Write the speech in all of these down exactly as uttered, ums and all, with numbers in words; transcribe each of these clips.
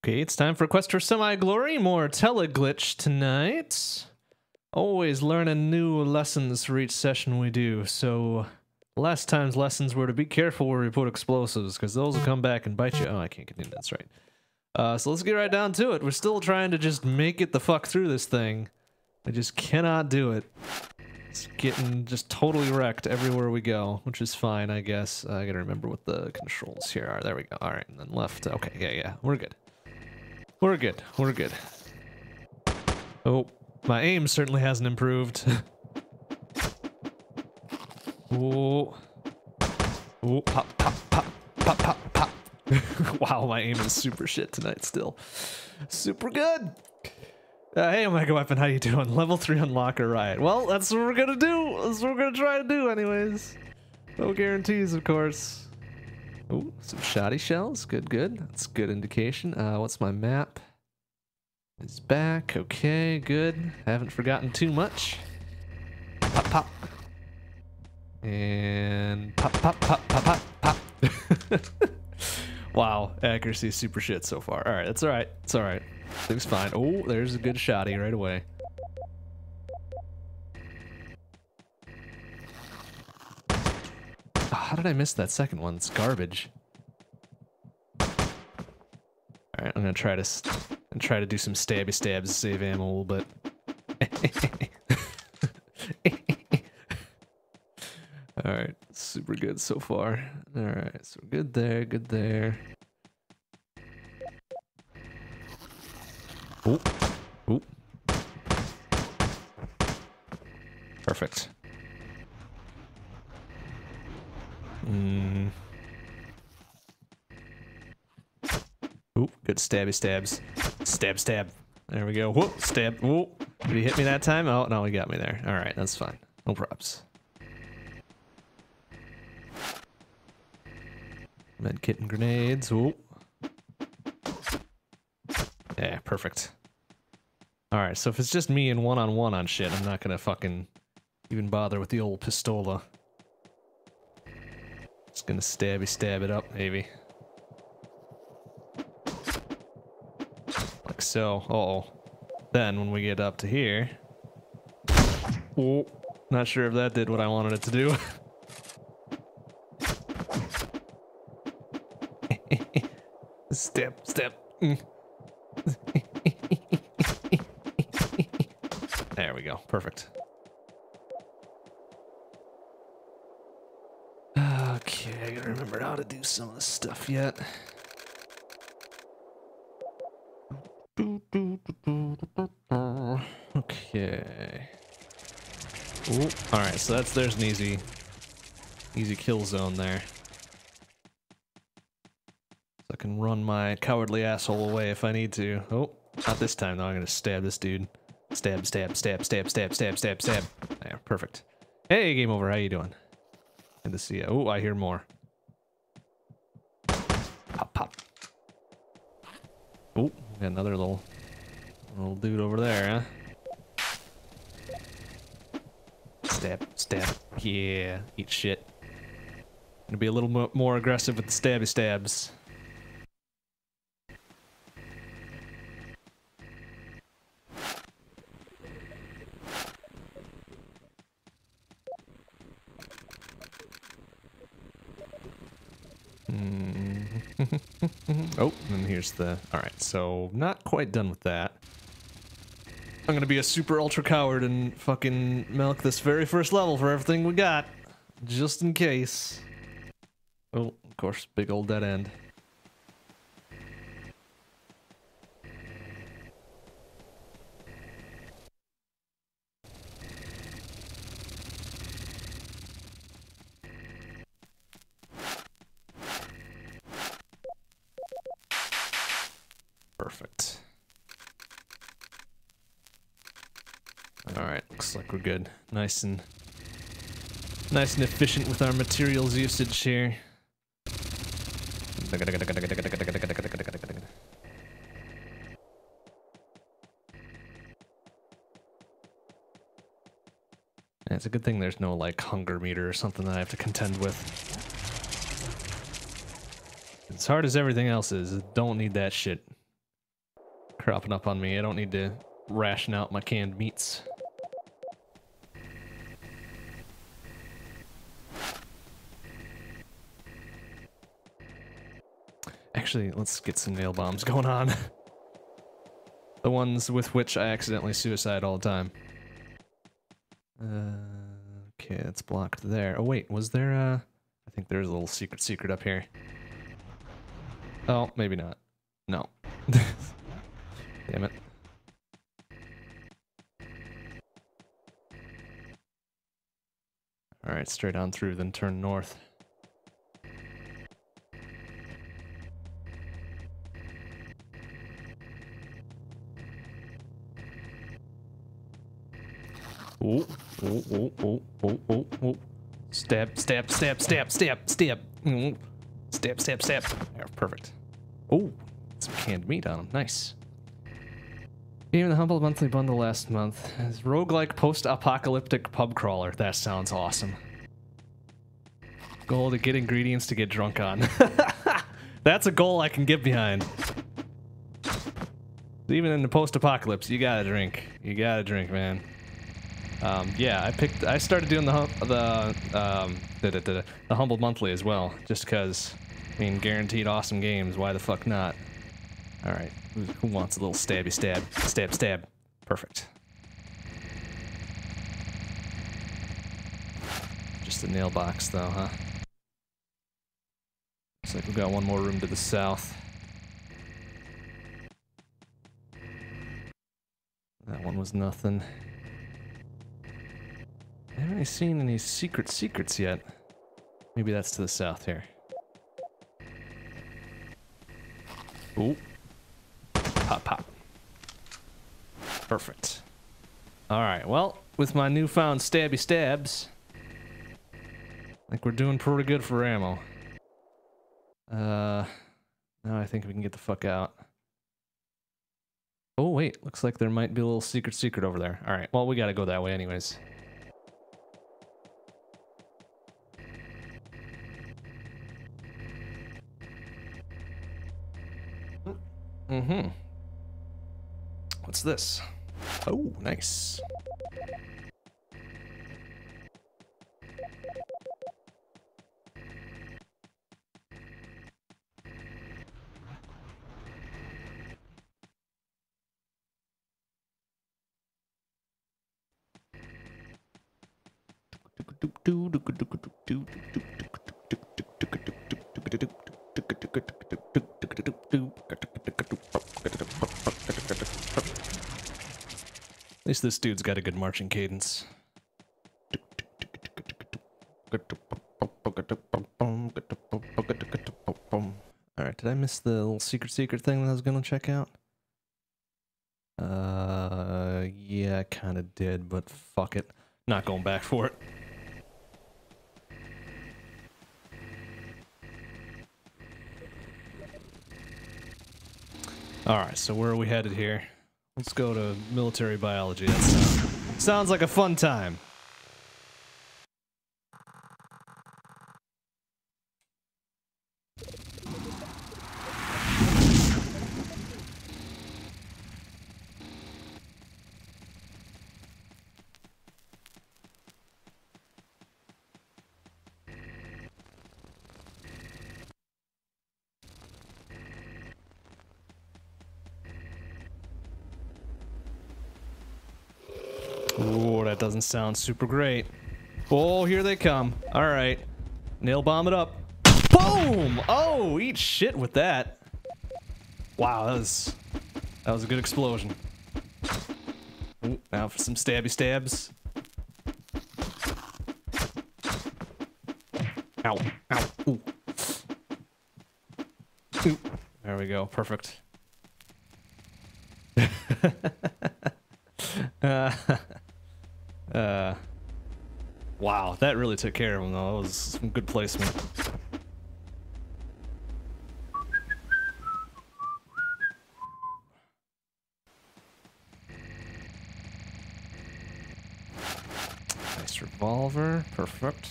Okay, it's time for Quest for Semi-Glory. More Teleglitch tonight. Always learning new lessons for each session we do. So, last time's lessons were to be careful where we put explosives, because those will come back and bite you. Oh, I can't continue, that's right. Uh, so let's get right down to it. We're still trying to just make it the fuck through this thing. We just cannot do it. It's getting just totally wrecked everywhere we go, which is fine, I guess. Uh, I gotta remember what the controls here are. There we go. Alright, and then left. Okay, yeah, yeah, we're good. We're good. We're good. Oh, my aim certainly hasn't improved. Oh. Oh, pop, pop, pop, pop, pop, pop. Wow, my aim is super shit tonight still. Super good. Uh, hey, Omega Weapon, how you doing? Level three unlocker riot. Well, that's what we're gonna do. That's what we're gonna try to do anyways. No guarantees, of course. Oh, some shoddy shells. Good, good. That's a good indication. Uh, what's my map? It's back. Okay, good. Haven't forgotten too much. Pop, pop. And pop, pop, pop, pop, pop, pop. Wow, accuracy is super shit so far. Alright, that's alright. It's alright. Things fine. Oh, there's a good shoddy right away. Oh, how did I miss that second one? It's garbage. Alright, I'm gonna try to and try to do some stabby stabs to save ammo a little bit. Alright, super good so far. Alright, so good there, good there. Oh, oh. Perfect. Hmm. Ooh, good stabby stabs. Stab, stab. There we go. Whoop, stab. Whoop. Did he hit me that time? Oh, no, he got me there. All right, that's fine. No props. Medkit and grenades. Ooh. Yeah, perfect. All right, so if it's just me and one-on-one on shit, I'm not gonna fucking even bother with the old pistola. Just gonna stabby stab it up, maybe. Like so. Uh-oh. Then, when we get up to here... Oh, not sure if that did what I wanted it to do. Stab, stab. There we go. Perfect. Okay, I gotta remember how to do some of this stuff yet. Okay. Ooh, all right, so that's there's an easy, easy kill zone there. So I can run my cowardly asshole away if I need to. Oh, not this time though. I'm gonna stab this dude. Stab, stab, stab, stab, stab, stab, stab, stab. There, perfect. Hey, game over. How you doing? Good to see you. Oh, I hear more. Pop, pop. Oh, got another little, little dude over there, huh? Stab, stab. Yeah, eat shit. Gonna be a little mo more aggressive with the stabby stabs. Oh, and here's the... Alright, so not quite done with that. I'm gonna be a super ultra coward and fucking milk this very first level for everything we got. Just in case. Oh, of course, big old dead end. Perfect. Alright, looks like we're good. Nice and nice and efficient with our materials usage here. Yeah, it's a good thing there's no like hunger meter or something that I have to contend with. As hard as everything else is, don't need that shit. cropping up on me. I don't need to ration out my canned meats. Actually, let's get some nail bombs going on. The ones with which I accidentally suicide all the time. Uh, okay, it's blocked there. Oh wait, was there a... I think there's a little secret secret up here. Oh, maybe not. No. Damn it. Alright, straight on through, then turn north. Oh, oh, oh, oh, oh, oh, oh. Stab, stab, stab, stab, stab, stab. Mm. Stab, stab, stab. There, perfect. Oh, some canned meat on them. Nice. Gave the Humble Monthly Bundle last month. As roguelike post-apocalyptic pub crawler. That sounds awesome. Goal to get ingredients to get drunk on. That's a goal I can get behind. Even in the post-apocalypse, you gotta drink. You gotta drink, man. Um, yeah, I picked. I started doing the the um, the, the, the Humble Monthly as well, just because. I mean, guaranteed awesome games. Why the fuck not? All right, who, who wants a little stabby stab, stab, stab? Perfect. Just a nail box, though, huh? Looks like we've got one more room to the south. That one was nothing. I haven't seen any secret secrets yet. Maybe that's to the south here. Ooh. Pop, pop. Perfect. Alright, well, with my newfound stabby stabs, I think we're doing pretty good for ammo. Uh, now I think we can get the fuck out. Oh, wait, looks like there might be a little secret secret over there. Alright, well, we gotta go that way anyways. Mm-hmm. What's this? Oh, nice. At least this dude's got a good marching cadence. Alright, did I miss the little secret secret thing that I was gonna check out? Uh, yeah, I kinda did, but fuck it. Not going back for it. Alright, so where are we headed here? Let's go to military biology. That sounds, sounds like a fun time. Oh, that doesn't sound super great. Oh, here they come. All right. Nail bomb it up. Boom! Oh, eat shit with that. Wow, that was, that was a good explosion. Ooh, now for some stabby stabs. Ow, ow, ooh. Ooh. There we go, perfect. uh, uh, wow, that really took care of him though. That was some good placement. Nice revolver, perfect.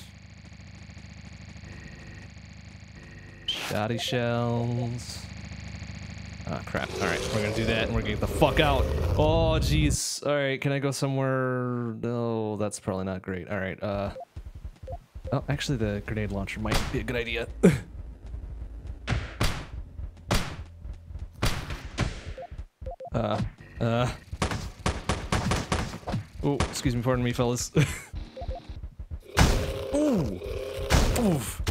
Shoddy shells. Oh, crap. Alright, we're gonna do that and we're gonna get the fuck out. Oh, jeez. Alright, can I go somewhere? No, that's probably not great. Alright, uh... oh, actually the grenade launcher might be a good idea. uh, uh... Oh, excuse me, pardon me, fellas. Ooh! Oof!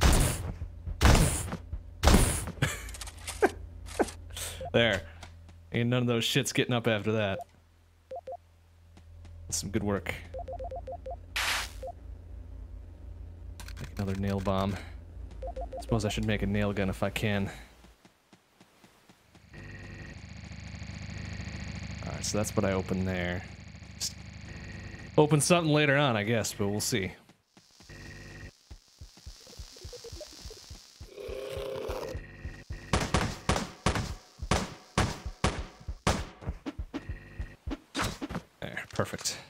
There. Ain't none of those shits getting up after that. That's some good work. Make another nail bomb. Suppose I should make a nail gun if I can. Alright, so that's what I opened there. Just open something later on, I guess, but we'll see. Perfect.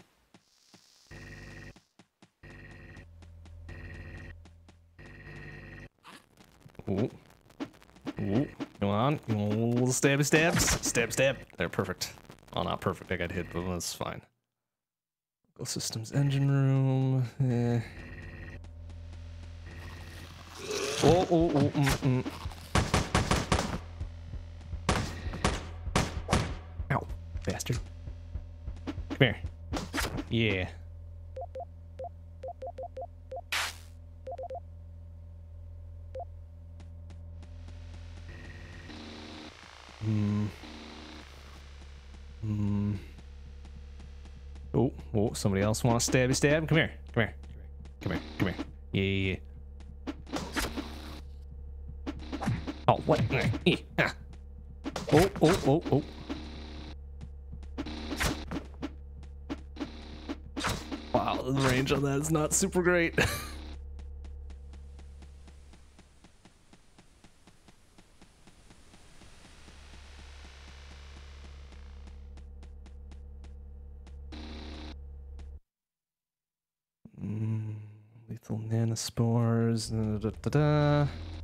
Ooh. Ooh. Come on. Little stabby stabs. Stab, stab. There, perfect. Oh, not perfect. I got hit, but that's fine. Go systems engine room. Eh. Oh, oh, oh, mm, mm. Ow, bastard. Come here. Yeah. Hmm. Hmm. Oh, oh, somebody else want to stabby stab? Come here. Come here. Come here. Come here. Yeah, yeah, yeah. Oh, what? Oh, oh, oh, oh. Wow, the range on that is not super great. mm, lethal nanospores. Da, da, da, da.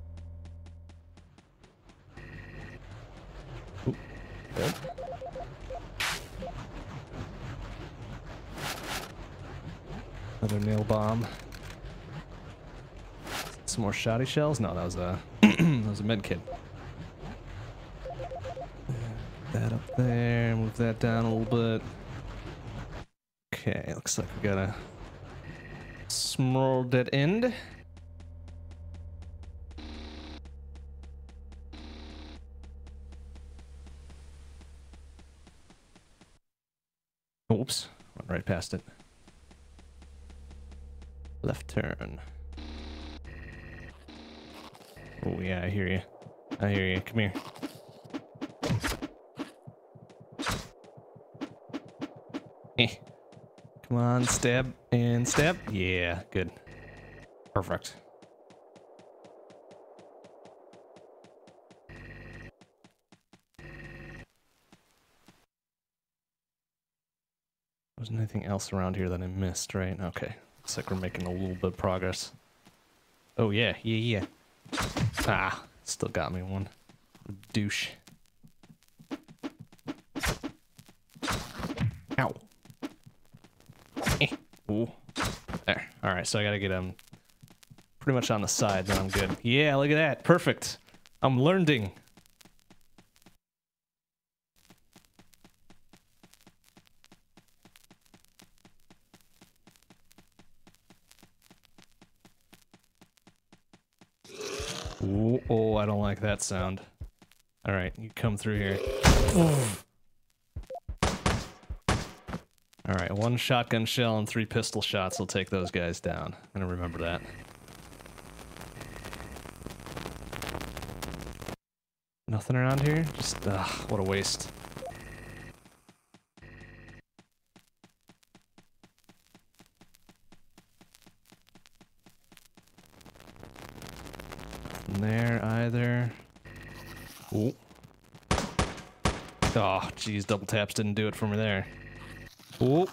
Ooh, good. Another nail bomb. Some more shotty shells? No, that was a that was a med kit. That up there, move that down a little bit. Okay, looks like we got a small dead end. Oops, went right past it. Left turn. Oh yeah, I hear you. I hear you. Come here. Eh. Come on, stab and stab. Yeah, good. Perfect. Wasn't anything else around here that I missed, right? Okay. Looks like we're making a little bit of progress. Oh yeah, yeah, yeah. Ah, still got me one. Douche. Ow. Eh. Ooh. There. Alright, so I gotta get him pretty much on the side, then I'm good. Yeah, look at that. Perfect. I'm learning. Ooh, oh, I don't like that sound. Alright, you come through here. Alright, one shotgun shell and three pistol shots will take those guys down. I'm gonna remember that. Nothing around here? Just, ugh, what a waste. There either. Ooh. Oh, geez, double taps didn't do it for me there. Ooh.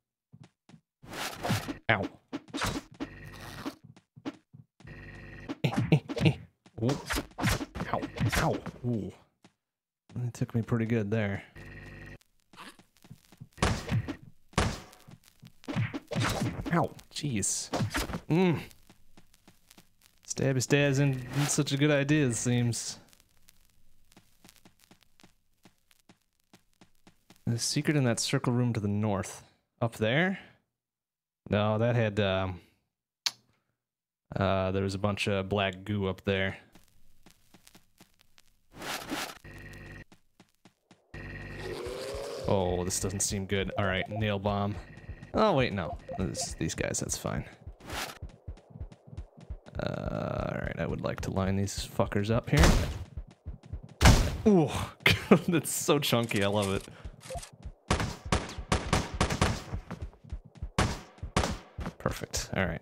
Ow. Eh, eh, eh. Ooh. Ow. Ow. Ooh. It took me pretty good there. Ow, jeez. Mmm. Stabby stabs isn't such a good idea, it seems. The secret in that circle room to the north. Up there? No, that had, um... Uh, there was a bunch of black goo up there. Oh, this doesn't seem good. Alright, nail bomb. Oh, wait, no. This, these guys, that's fine. Uh, Alright, I would like to line these fuckers up here. Ooh, that's so chunky, I love it. Perfect, alright.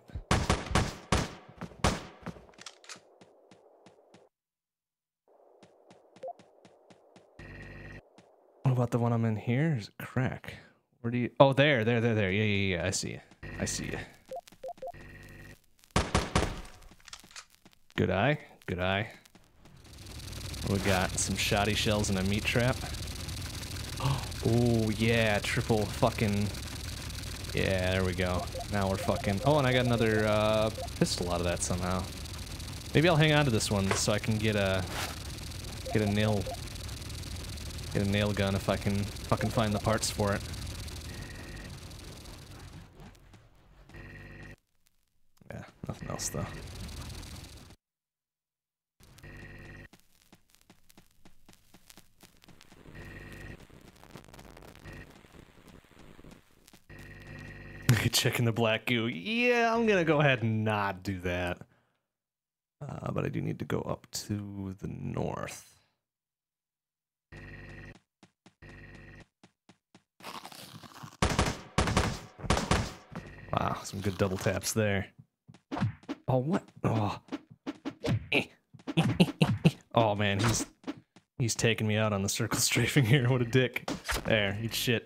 What about the one I'm in here? There's a crack. Where do you... Oh, there, there, there, there. Yeah, yeah, yeah, I see you. I see you. Good eye, good eye. We got some shoddy shells and a meat trap. Oh, yeah, triple fucking... Yeah, there we go. Now we're fucking... Oh, and I got another uh, pistol out of that somehow. Maybe I'll hang on to this one so I can get a... Get a nail... Get a nail gun if I can fucking find the parts for it. Yeah, nothing else though. Checking the black goo. Yeah, I'm gonna go ahead and not do that. Uh, but I do need to go up to the north. Wow, some good double taps there. Oh, what? Oh. Oh man, he's he's taking me out on the circle strafing here. What a dick. There, eat shit.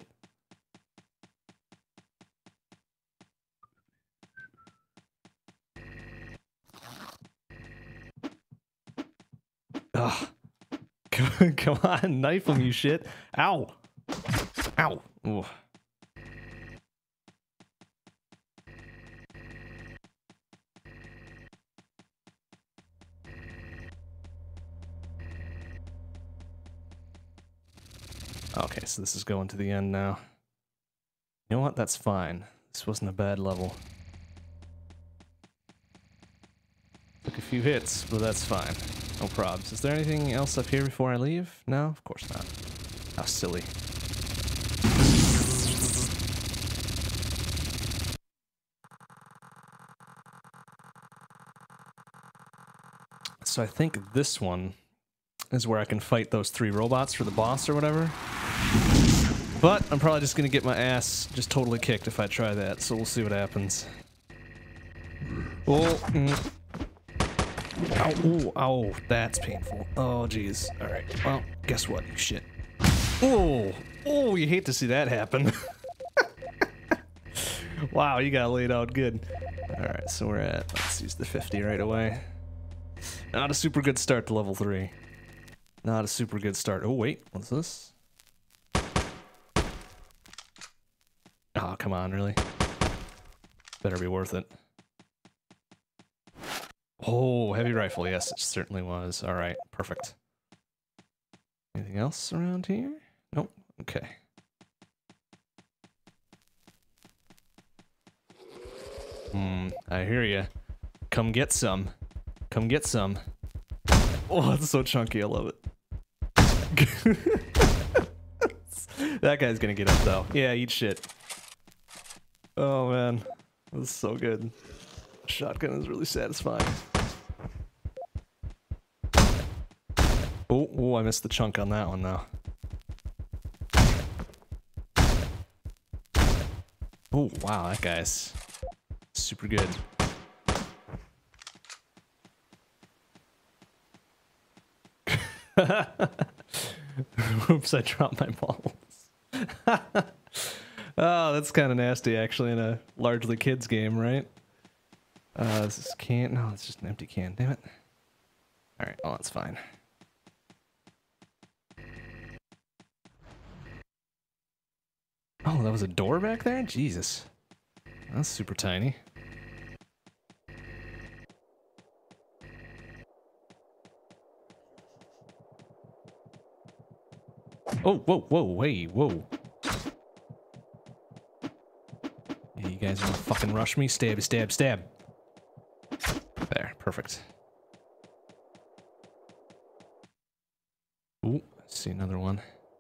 Ugh. Come on, knife him, you shit. Ow. Ow. Ooh. Okay, so this is going to the end now. You know what? That's fine. This wasn't a bad level. Took a few hits, but that's fine. No probs. Is there anything else up here before I leave? No? Of course not. How silly. So I think this one is where I can fight those three robots for the boss or whatever. But I'm probably just gonna get my ass just totally kicked if I try that, so we'll see what happens. Oh, mm. Ow, ooh, ow, that's painful. Oh, jeez. Alright, well, guess what, you shit. Oh, oh, you hate to see that happen. Wow, you got laid out good. Alright, so we're at, let's use the fifty right away. Not a super good start to level three. Not a super good start. Oh, wait, what's this? Oh, come on, really? Better be worth it. Oh, heavy rifle. Yes, it certainly was. All right, perfect. Anything else around here? Nope. Okay. Hmm, I hear you. Come get some. Come get some. Oh, it's so chunky. I love it. That guy's gonna get up, though. Yeah, eat shit. Oh, man. This is so good. Shotgun is really satisfying. Oh, oh, I missed the chunk on that one, though. Oh, wow, that guy's super good. Oops, I dropped my balls. Oh, that's kind of nasty, actually, in a largely kids game, right? Uh, this is can. No, it's just an empty can. Damn it. All right. Well, that's fine. Oh, that was a door back there? Jesus. That's super tiny. Oh, whoa, whoa, hey, whoa. Hey, you guys wanna fucking rush me? Stab, stab, stab. There, perfect. Ooh, I see another one.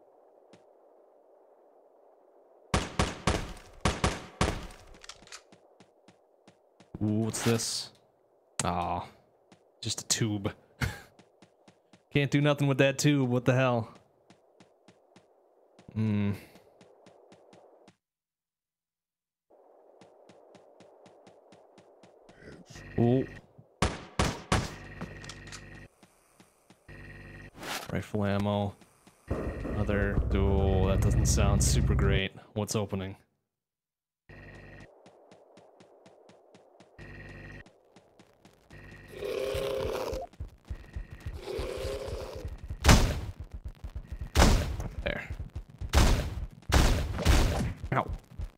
Ooh, what's this? Aw, just a tube. Can't do nothing with that tube, what the hell? Hmm. Ooh. Rifle ammo. Other. Oh, that doesn't sound super great. What's opening? There. Ow.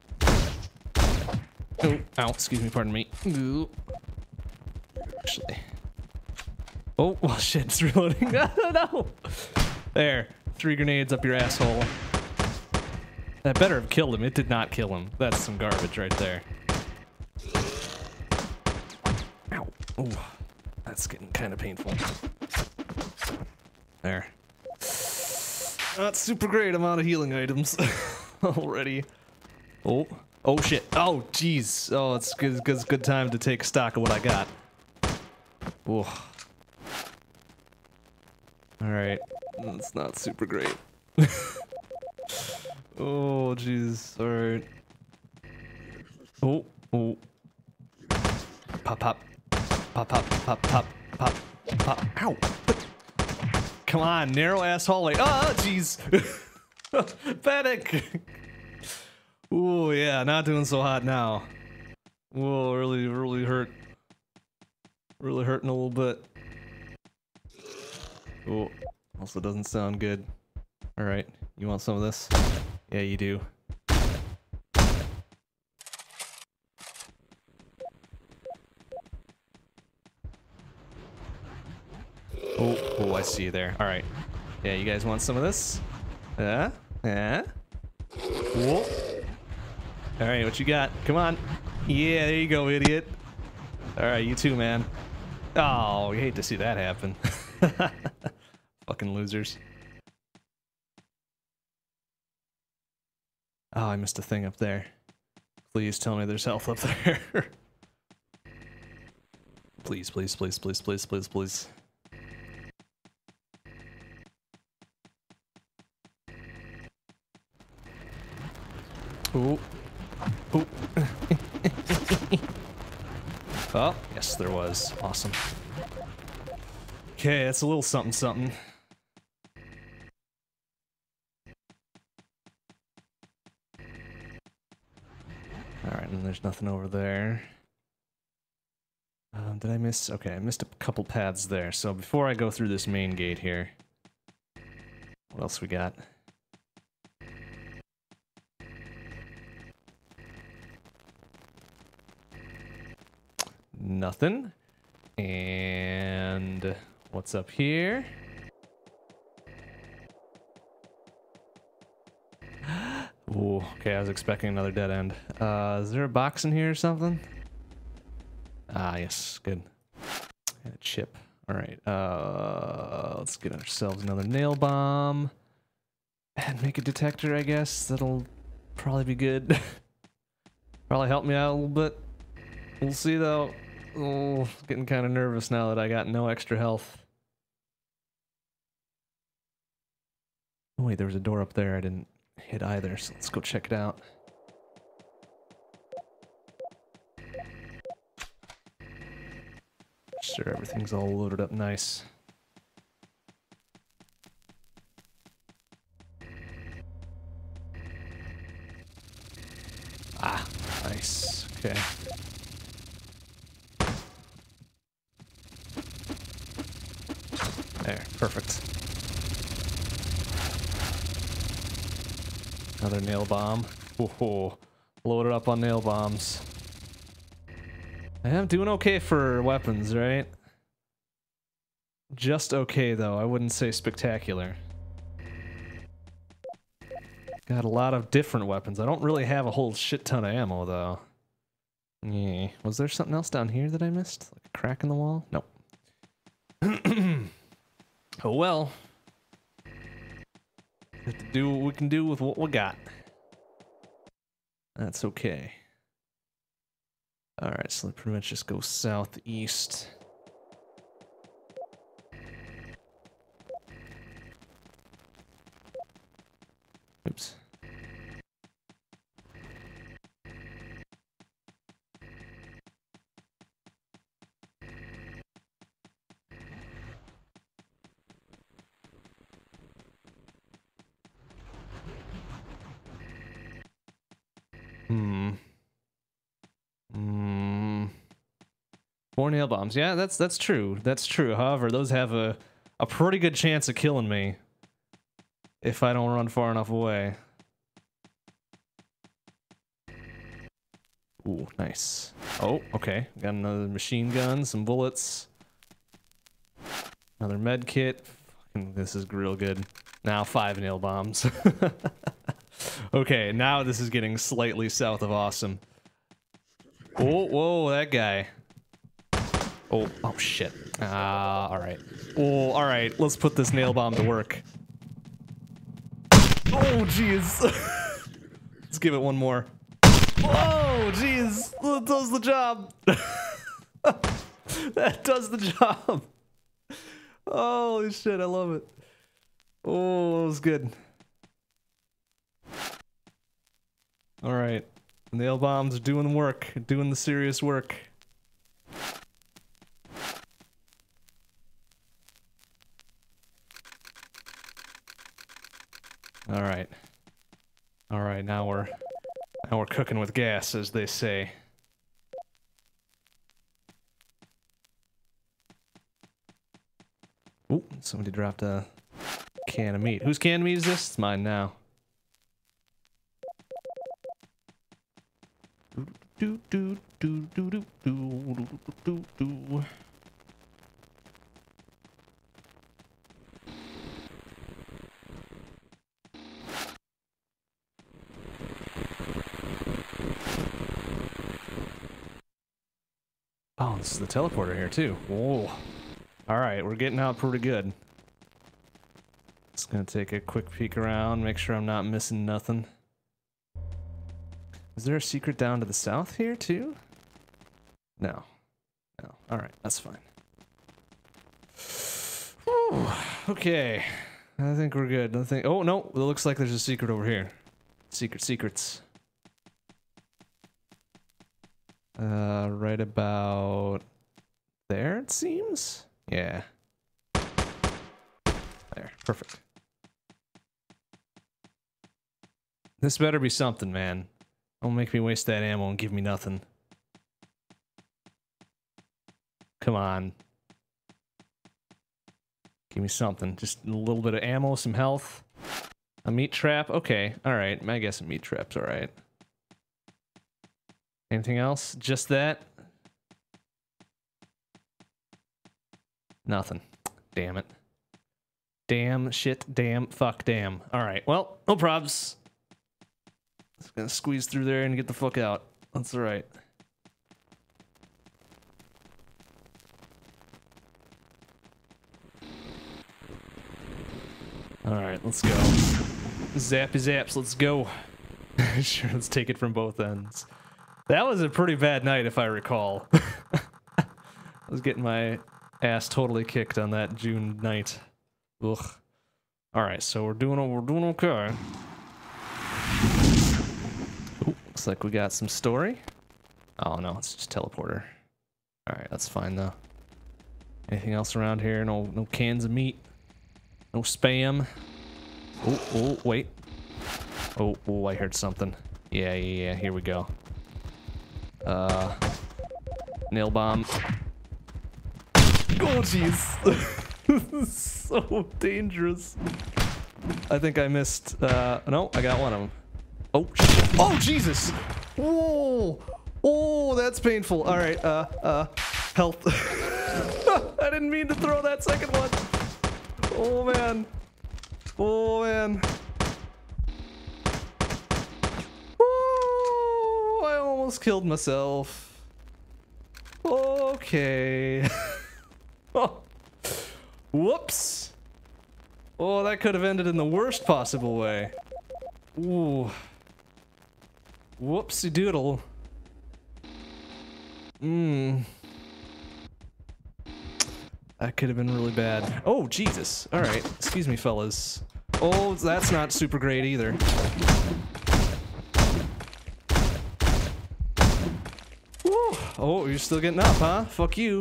Oh, ow, excuse me, pardon me. Ooh. Actually. Oh, well, shit, it's reloading. No! There. Three grenades up your asshole. That better have killed him. It did not kill him. That's some garbage right there. Ow. Oh, that's getting kind of painful. There. Not super great. I'm out of healing items already. Oh. Oh, shit. Oh, jeez. Oh, it's good, good, good time to take stock of what I got. Oh. Alright. That's not super great. Oh, jeez. Alright. Oh, oh. Pop, pop. Pop, pop, pop, pop, pop, pop. Ow! Come on, narrow ass hallway. Oh, jeez! Panic! Ooh, yeah, not doing so hot now. Whoa, really, really hurt. Really hurting a little bit. Oh, also doesn't sound good. Alright, you want some of this? Yeah, you do. Oh, oh, I see you there. Alright. Yeah, you guys want some of this? Yeah? Yeah? Whoa. Alright, what you got? Come on. Yeah, there you go, idiot. Alright, you too, man. Oh, you hate to see that happen. Fucking losers. Oh, I missed a thing up there. Please tell me there's health up there. Please, please, please, please, please, please, please. Ooh. Ooh. Oh, yes, there was. Awesome. Okay, that's a little something something. Alright, and there's nothing over there. Um, did I miss? Okay, I missed a couple paths there. So before I go through this main gate here, what else we got? Nothing. And what's up here? Ooh, okay, I was expecting another dead end. Uh, is there a box in here or something? Ah, yes, good. And a chip. Alright, uh, let's get ourselves another nail bomb. And make a detector, I guess. That'll probably be good. Probably help me out a little bit. We'll see, though. Oh, getting kind of nervous now that I got no extra health. Oh, wait, there was a door up there I didn't hit either, so let's go check it out. Sure, everything's all loaded up nice. Ah, nice. Okay. There, perfect. Another nail bomb. Oh, loaded up on nail bombs. I am doing okay for weapons, right? Just okay, though. I wouldn't say spectacular. Got a lot of different weapons. I don't really have a whole shit ton of ammo, though. Yeah. Was there something else down here that I missed? Like a crack in the wall? Nope. Oh well. We have to do what we can do with what we got. That's okay. Alright, so let's pretty much just go southeast. Oops. Hmm. Hmm. Four nail bombs. Yeah, that's that's true. That's true. However, those have a a pretty good chance of killing me if I don't run far enough away. Ooh, nice. Oh, okay. Got another machine gun, some bullets, another med kit. Fucking, this is real good. Now five nail bombs. Okay, now this is getting slightly south of awesome. Oh, whoa, that guy. Oh, oh shit. Ah, alright. Oh, alright, let's put this nail bomb to work. Oh, jeez. Let's give it one more. Oh, jeez. That does the job. That does the job. Holy shit, I love it. Oh, that was good. Alright. Nail bombs are doing the work. Doing the serious work. Alright. Alright, now we're... Now we're cooking with gas, as they say. Ooh, somebody dropped a can of meat. Whose can of meat is this? It's mine now. Do do do do do do do do. Oh, this is the teleporter here too. Whoa. Alright, we're getting out pretty good. Just gonna take a quick peek around, make sure I'm not missing nothing. Is there a secret down to the south here too? No. No. Alright, that's fine. Whew. Okay. I think we're good. I think oh no, it looks like there's a secret over here. Secret secrets. Uh, right about there, it seems? Yeah. There, perfect. This better be something, man. Don't make me waste that ammo and give me nothing. Come on. Give me something. Just a little bit of ammo, some health. A meat trap? Okay, alright. I guess a meat trap's alright. Anything else? Just that? Nothing. Damn it. Damn, shit, damn, fuck, damn. Alright, well, no probs. Just gonna squeeze through there and get the fuck out. That's alright. Alright, let's go. Zappy zaps, let's go. Sure, let's take it from both ends. That was a pretty bad night, if I recall. I was getting my ass totally kicked on that June night. Ugh. Alright, so we're doing we're doing okay. Ooh, looks like we got some story. Oh no, it's just teleporter. Alright, that's fine though. Anything else around here? No no cans of meat. No spam. Oh, oh, wait. Oh, oh, I heard something. Yeah, yeah, yeah, here we go. Uh, nail bomb. Oh, jeez. So dangerous. I think I missed, uh, no, I got one of them. Oh, shit. Oh, Jesus. Whoa. Oh, that's painful. All right, uh, uh, health. I didn't mean to throw that second one. Oh, man. Oh, man. Oh, I almost killed myself. Okay. Oh. Whoops. Oh, that could have ended in the worst possible way. Ooh. Whoopsie doodle. Mmm. That could have been really bad. Oh, Jesus. Alright. Excuse me, fellas. Oh, that's not super great either. Woo. Oh, you're still getting up, huh? Fuck you.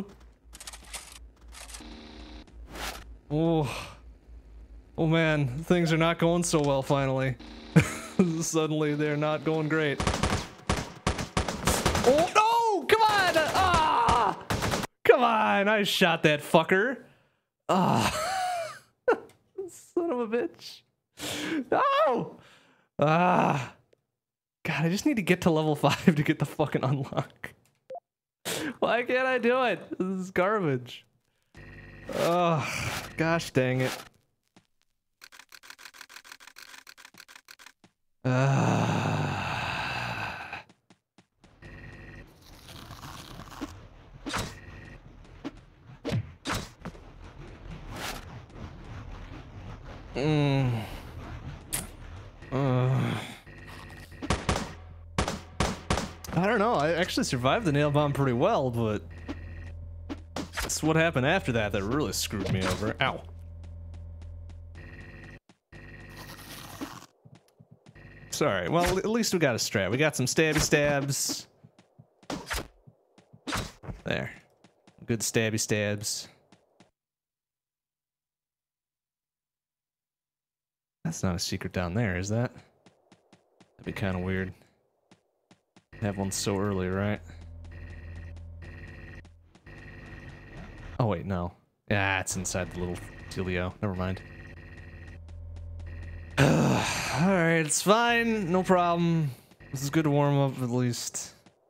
Oh. Oh man, things are not going so well finally. Suddenly they're not going great. Oh no! Come on! Ah! Come on! I shot that fucker. Ah! Son of a bitch. No! Ah! God, I just need to get to level five to get the fucking unlock. Why can't I do it? This is garbage. Oh, gosh dang it. Ah. Mm. Uh. I don't know. I actually survived the nail bomb pretty well, but it's what happened after that that really screwed me over. Ow. Sorry. Well, at least we got a strat. We got some stabby stabs. There. Good stabby stabs. That's not a secret down there, is that? That'd be kind of weird. Have one so early, right? Oh wait, no. Yeah, it's inside the little dealio. Never mind. Alright, it's fine. No problem. This is good to warm up at least.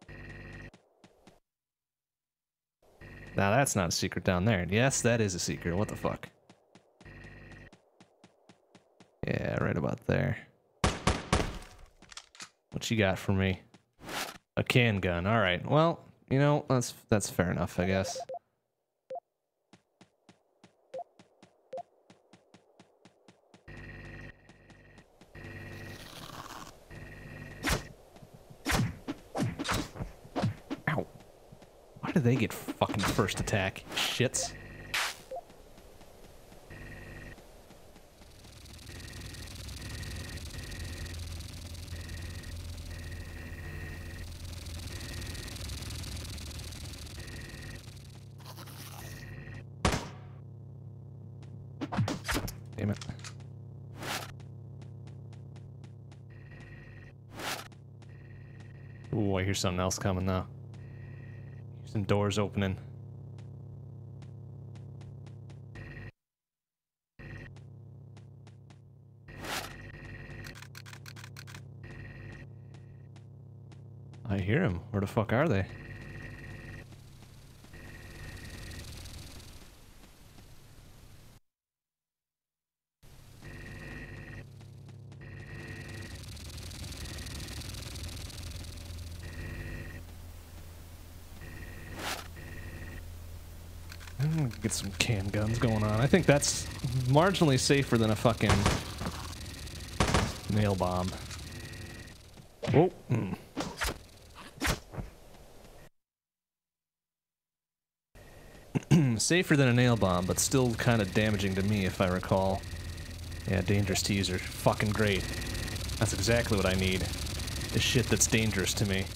Now that's not a secret down there. Yes, that is a secret. What the fuck? Yeah, right about there. What you got for me? A can gun. Alright, well, you know, that's that's fair enough, I guess. Ow. Why do they get fucking first attack? Shits. Damn it. Ooh, I hear something else coming now. Some doors opening. I hear him. Where the fuck are they? Get some can guns going on. I think that's marginally safer than a fucking nail bomb. Oh. Mm. Safer than a nail bomb, but still kind of damaging to me, if I recall. Yeah, dangerous to use are fucking great. That's exactly what I need. The shit that's dangerous to me.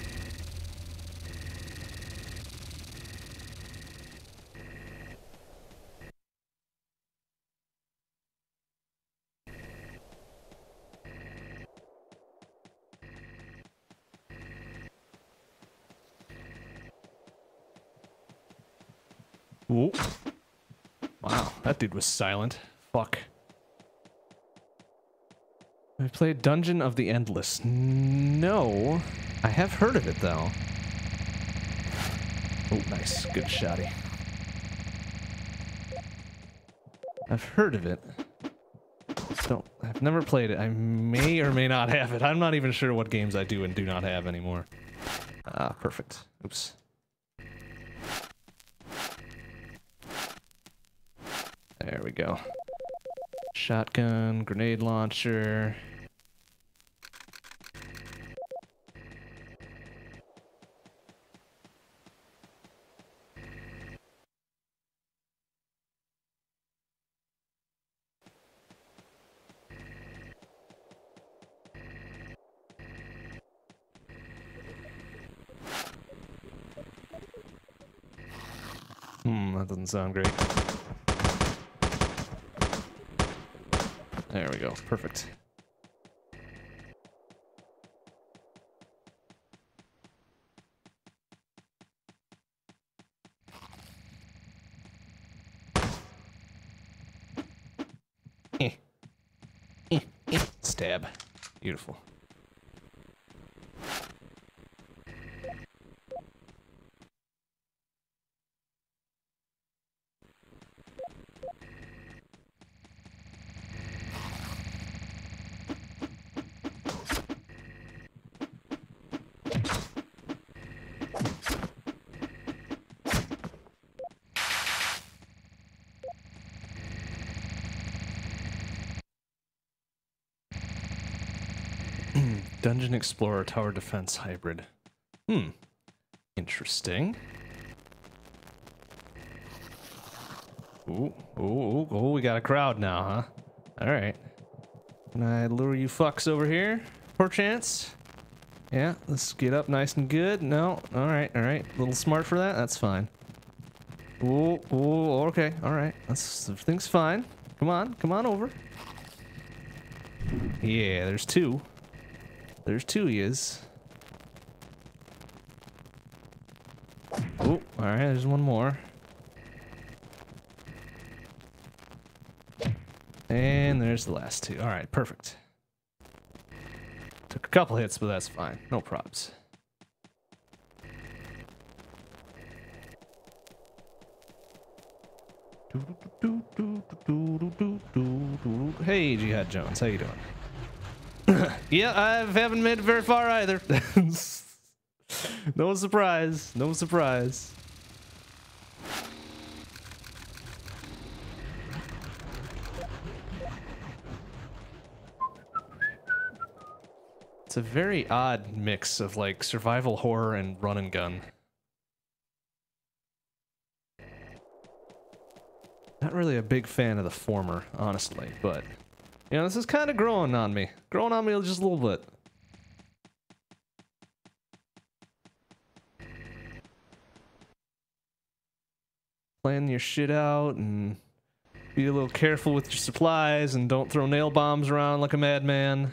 Ooh. Wow, that dude was silent. Fuck. We played Dungeon of the Endless. No, I have heard of it though. Oh, nice, good shotty. I've heard of it. Don't. I've never played it. I may or may not have it. I'm not even sure what games I do and do not have anymore. Ah, perfect. Oops. There we go. Shotgun, grenade launcher. Hmm, that doesn't sound great. There we go. Perfect. Eh. Eh. Eh. Stab. Beautiful. Dungeon Explorer Tower Defense Hybrid. Hmm. Interesting. Ooh, ooh, ooh, ooh, we got a crowd now, huh? Alright. Can I lure you fucks over here, perchance? Yeah, let's get up nice and good. No, alright, alright. A little smart for that? That's fine. Ooh, ooh, okay, alright. That's, everything's fine. Come on, come on over. Yeah, there's two. There's two yous. Oh, alright, there's one more. And there's the last two. Alright, perfect. Took a couple hits, but that's fine. No props. Hey, Jihad Jones, how you doing? Yeah, I haven't made it very far either. No surprise. No surprise. It's a very odd mix of like survival horror and run and gun. Not really a big fan of the former, honestly, but you know, this is kind of growing on me. Growing on me just a little bit. Plan your shit out and be a little careful with your supplies and don't throw nail bombs around like a madman.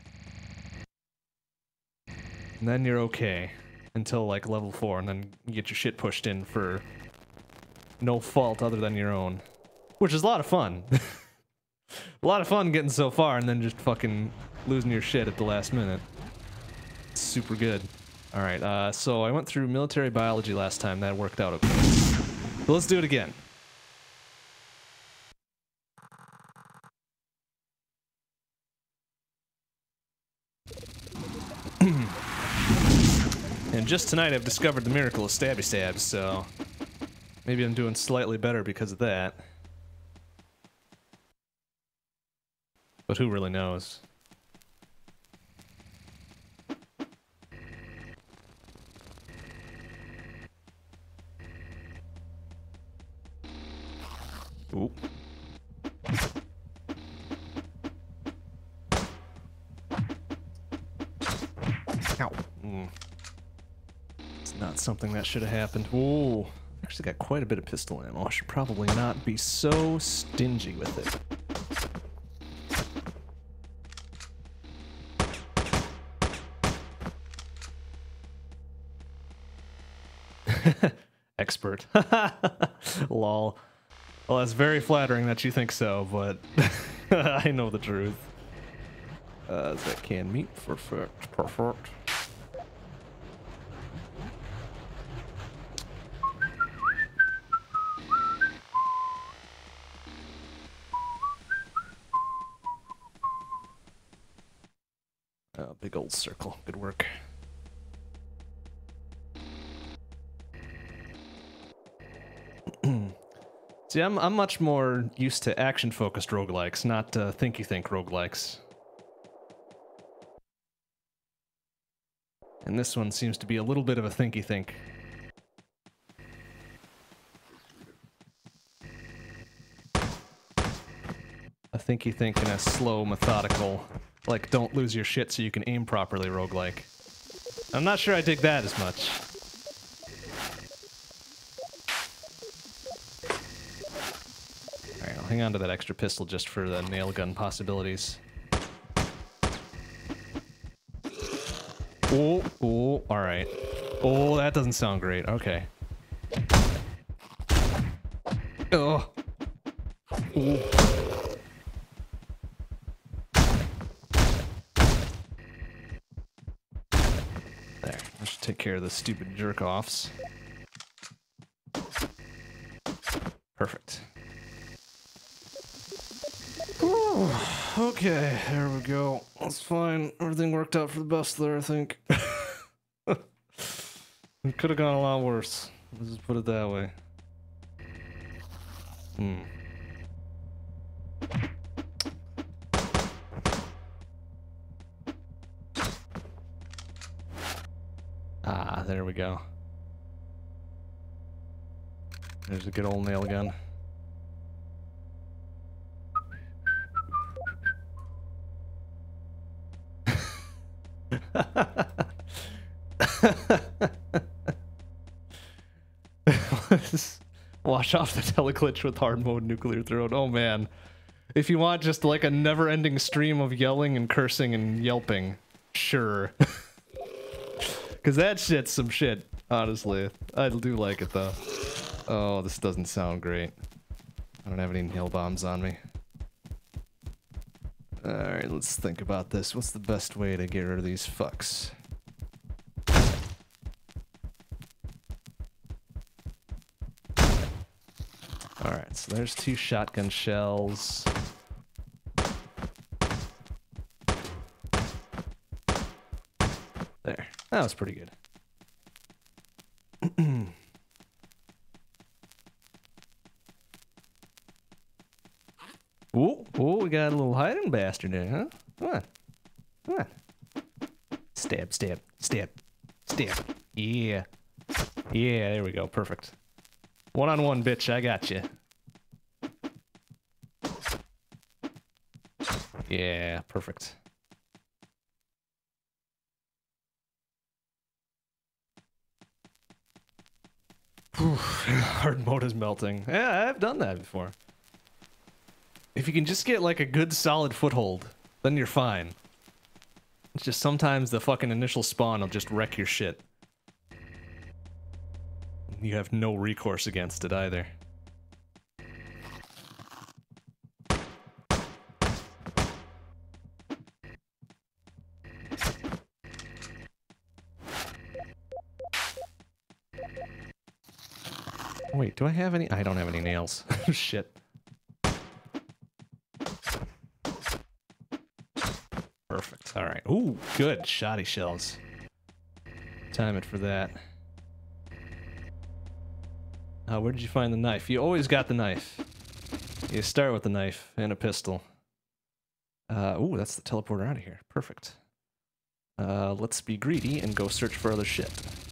And then you're okay. Until like level four, and then you get your shit pushed in for no fault other than your own. Which is a lot of fun. A lot of fun getting so far and then just fucking losing your shit at the last minute. It's super good. Alright, uh, so I went through military biology last time. That worked out okay. So let's do it again. And just tonight I've discovered the miracle of stabby stabs, so maybe I'm doing slightly better because of that. But who really knows? Ooh. Ow. Mm. It's not something that should have happened. Whoa. Actually got quite a bit of pistol ammo. I should probably not be so stingy with it. Expert. Lol. Well, that's very flattering that you think so, but I know the truth. Uh, is that canned meat? Perfect, perfect. Oh, big old circle. Good work. See, I'm I'm much more used to action-focused roguelikes, not uh, think-you-think roguelikes. And this one seems to be a little bit of a think-you-think. A think-you-think and a slow, methodical, like, don't lose your shit so you can aim properly roguelike. I'm not sure I dig that as much. Alright, I'll hang on to that extra pistol just for the nail gun possibilities. Oh, oh, alright. Oh, that doesn't sound great. Okay. Oh. Ooh. There. I should take care of the stupid jerk-offs. Perfect. Ooh. Okay, there we go. That's fine. Everything worked out for the best there, I think. It could have gone a lot worse. Let's just put it that way. Hmm. Ah, there we go. There's a good old nail gun. Wash off the teleglitch with hard mode nuclear throat. Oh man. If you want just like a never-ending stream of yelling and cursing and yelping, sure. Cause that shit's some shit, honestly. I do like it though. Oh, this doesn't sound great. I don't have any nail bombs on me. Alright, let's think about this. What's the best way to get rid of these fucks? Alright, so there's two shotgun shells. There. That was pretty good. Ooh, ooh, we got a little hiding bastard there, huh? Come on. Come on. Stab, stab, stab, stab. Yeah. Yeah, there we go. Perfect. One on one, bitch. I got you. Yeah, perfect. Hard mode is melting. Yeah, I've done that before. If you can just get like a good solid foothold, then you're fine. It's just sometimes the fucking initial spawn will just wreck your shit. You have no recourse against it either. Wait, do I have any? I don't have any nails. Shit. Perfect. Alright. Ooh, good. Shoddy shells. Time it for that. Uh, where did you find the knife? You always got the knife. You start with the knife and a pistol. Uh, ooh, that's the teleporter out of here. Perfect. Uh, let's be greedy and go search for other shit.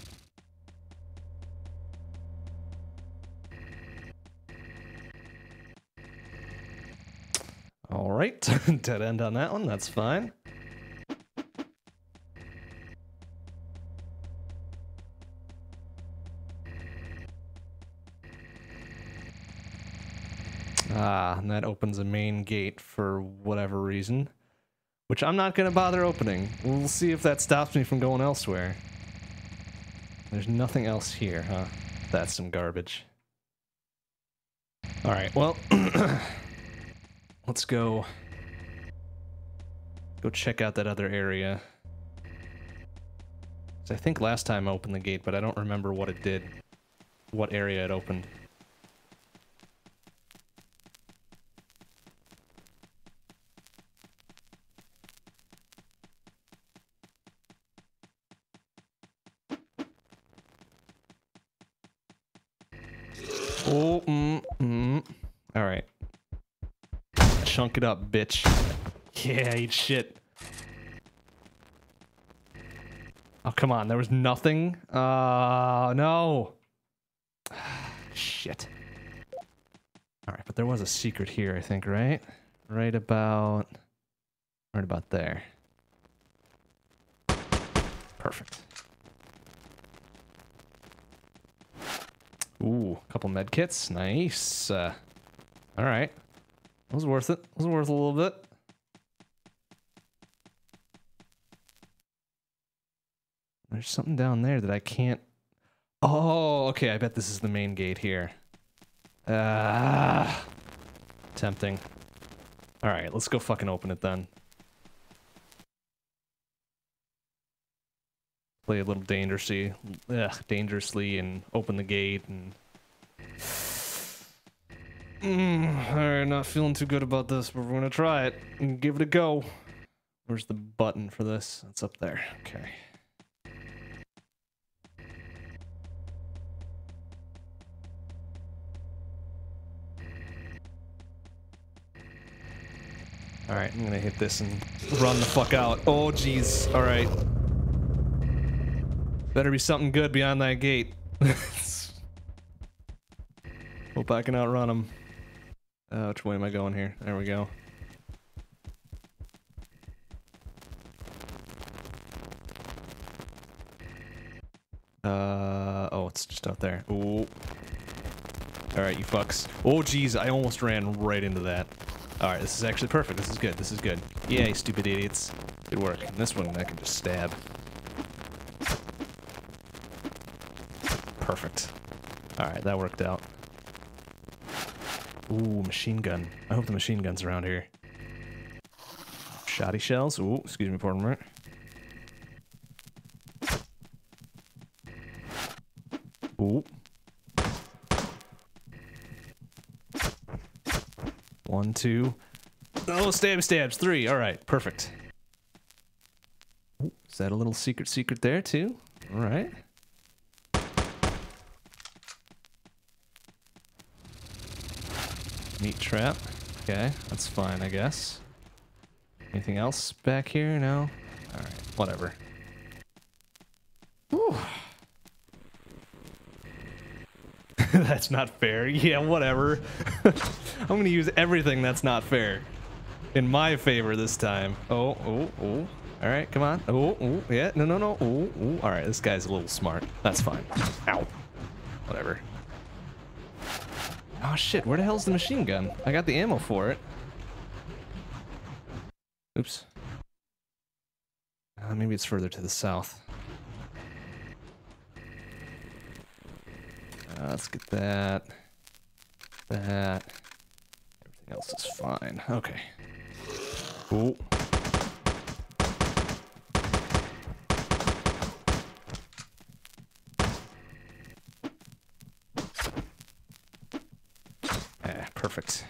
Alright, dead end on that one, that's fine. Ah, and that opens a main gate for whatever reason. Which I'm not gonna bother opening. We'll see if that stops me from going elsewhere. There's nothing else here, huh? That's some garbage. Alright, well... let's go... Go check out that other area. I think last time I opened the gate, but I don't remember what it did. What area it opened. Oh, mm, mm. Alright. Chunk it up, bitch. Yeah, eat shit. Oh, come on. There was nothing? Uh, no. Shit. Alright, but there was a secret here, I think, right? Right about... Right about there. Perfect. Ooh, a couple med kits. Nice. Uh, Alright. That was worth it. That was worth a little bit. There's something down there that I can't... Oh, okay, I bet this is the main gate here. Ah, tempting. Alright, let's go fucking open it then. Play a little dangerously, ugh, dangerously and open the gate and... Mm, alright, not feeling too good about this, but we're gonna try it and give it a go. Where's the button for this? It's up there. Okay. Alright, I'm gonna hit this and run the fuck out. Oh, jeez. Alright. Better be something good beyond that gate. Hope I can outrun him. Uh, which way am I going here? There we go. Uh, oh, it's just out there. Ooh. Alright, you fucks. Oh, jeez, I almost ran right into that. Alright, this is actually perfect. This is good. This is good. Yay, stupid idiots. Good work. And this one, I can just stab. Perfect. Alright, that worked out. Ooh, machine gun. I hope the machine gun's around here. Shoddy shells. Ooh, excuse me for a minute. Ooh. One, two. Oh, stab, stabs. Three. Alright, perfect. Ooh, is that a little secret secret there, too? Alright. Meat trap. Okay, that's fine, I guess. Anything else back here? No? Alright, whatever. Whew. That's not fair. Yeah, whatever. I'm gonna use everything that's not fair in my favor this time. Oh, oh, oh. Alright, come on. Oh, oh, yeah. No, no, no. Oh, oh. Alright, this guy's a little smart. That's fine. Ow. Whatever. Oh shit, where the hell's the machine gun? I got the ammo for it. Oops. Uh, maybe it's further to the south. Uh, let's get that. That. Everything else is fine. Okay. Ooh. Ah, perfect.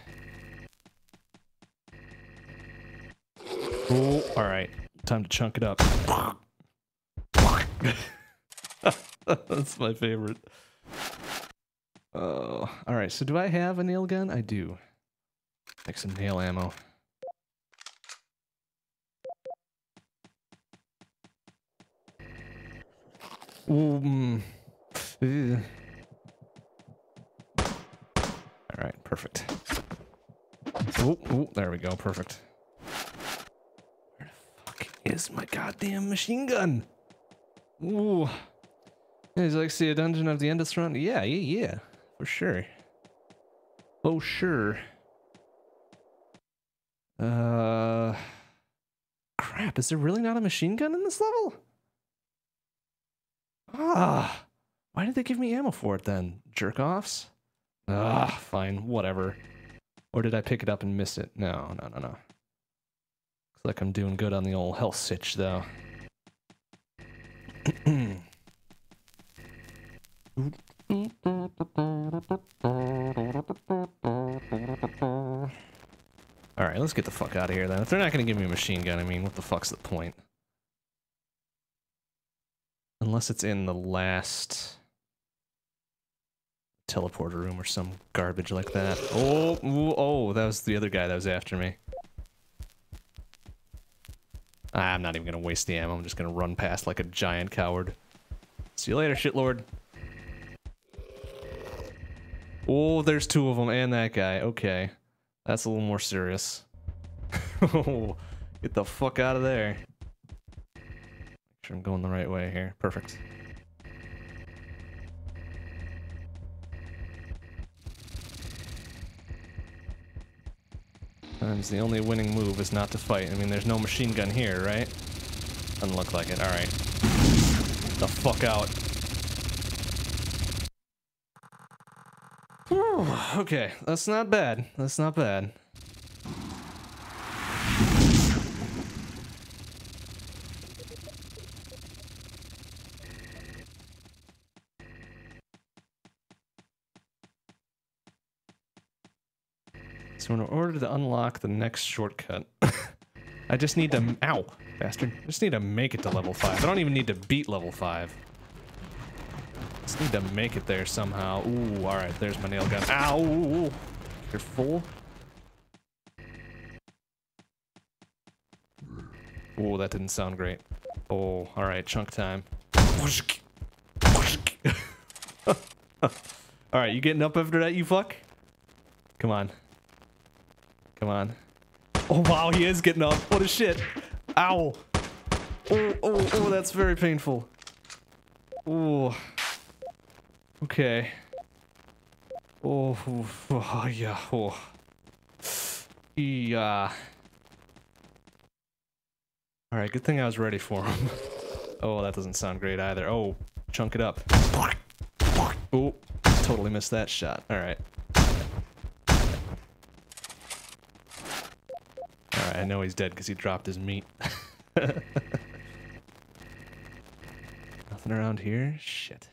Ooh, alright. Time to chunk it up. That's my favorite. Oh, alright, so do I have a nail gun? I do. Take some nail ammo. Ooh, mm. Alright, perfect. Ooh, ooh, there we go, perfect. Where the fuck is my goddamn machine gun? Ooh. Would you like to see a dungeon of the Endless Run? Yeah, yeah, yeah. For sure. Oh, sure. Uh... Crap, is there really not a machine gun in this level? Ah! Why did they give me ammo for it then? Jerk-offs? Ah, fine, whatever. Or did I pick it up and miss it? No, no, no, no. Looks Like I'm doing good on the old health sitch, though. Alright, let's get the fuck out of here then. If they're not gonna give me a machine gun, I mean, what the fuck's the point? Unless it's in the last teleporter room or some garbage like that. Oh, ooh, oh, that was the other guy that was after me. I'm not even gonna waste the ammo, I'm just gonna run past like a giant coward. See you later, shitlord. Oh, there's two of them and that guy. Okay. That's a little more serious. Oh, get the fuck out of there. Make sure I'm going the right way here. Perfect. Sometimes the only winning move is not to fight. I mean, there's no machine gun here, right? Doesn't look like it. Alright. The fuck out. Whew, okay, that's not bad. That's not bad. So in order to unlock the next shortcut, I just need to- ow, bastard. I just need to make it to level five. I don't even need to beat level five. Just need to make it there somehow. Ooh, alright, there's my nail gun. Ow! Ooh, you're full? Ooh, that didn't sound great. Oh, alright, chunk time. Alright, you getting up after that, you fuck? Come on. Come on. Oh, wow, he is getting up. What a shit. Ow! Oh, oh, oh, that's very painful. Oh. Okay. Oh, oh, oh yeah. Oh. Yeah. Alright, good thing I was ready for him. Oh, that doesn't sound great either. Oh, chunk it up. Oh, totally missed that shot. Alright. Alright, I know he's dead because he dropped his meat. Nothing around here? Shit.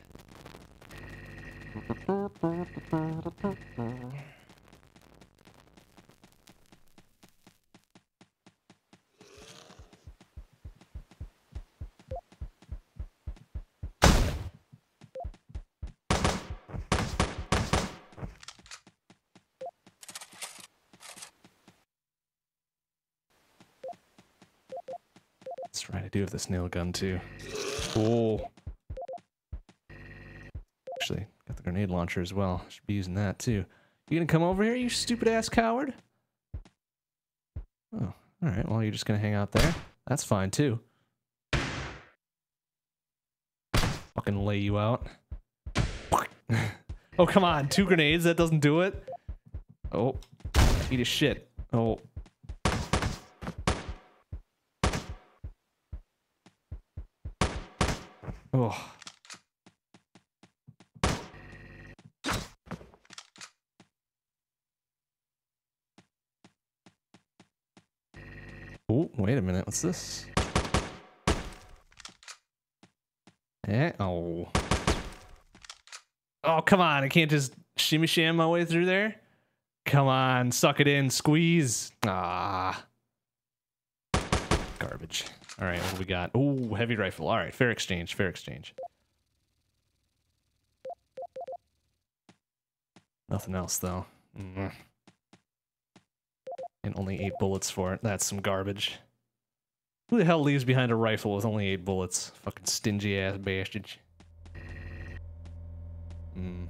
That's right, I do have this nail gun too. Oh. Actually, got the grenade launcher as well. Should be using that too. You gonna come over here, you stupid ass coward? Oh, alright, well you're just gonna hang out there. That's fine too. Fucking lay you out. Oh, come on, two grenades, that doesn't do it? Oh, eat a shit. Oh. Oh. Oh, wait a minute, what's this? Eh, oh. Oh, come on, I can't just shimmy sham my way through there? Come on, suck it in, squeeze. Ah. Garbage. Alright, what do we got? Oh, heavy rifle. Alright, fair exchange, fair exchange. Nothing else, though. Mm. And only eight bullets for it. That's some garbage. Who the hell leaves behind a rifle with only eight bullets? Fucking stingy ass bastard. Hmm.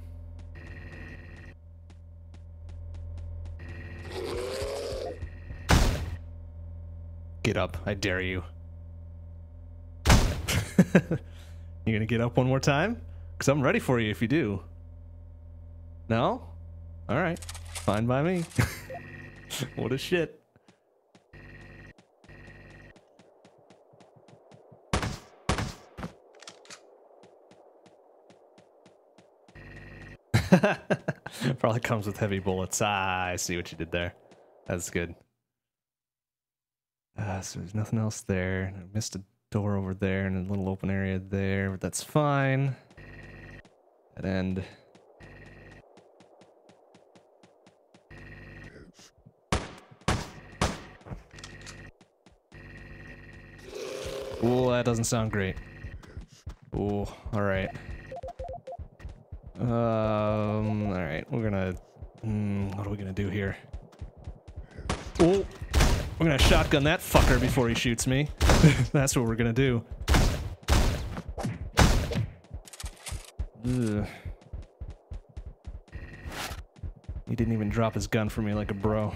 Get up, I dare you. You gonna get up one more time? Because I'm ready for you if you do. No? Alright. Fine by me. What a shit. Probably comes with heavy bullets. Ah, I see what you did there. That's good. Uh, so there's nothing else there. I missed a door over there and a little open area there, but that's fine. That end. Oh, that doesn't sound great. Oh, alright. Um, alright, we're gonna... Mm, what are we gonna do here? Oh! We're gonna shotgun that fucker before he shoots me. That's what we're gonna do. Ugh. He didn't even drop his gun for me like a bro.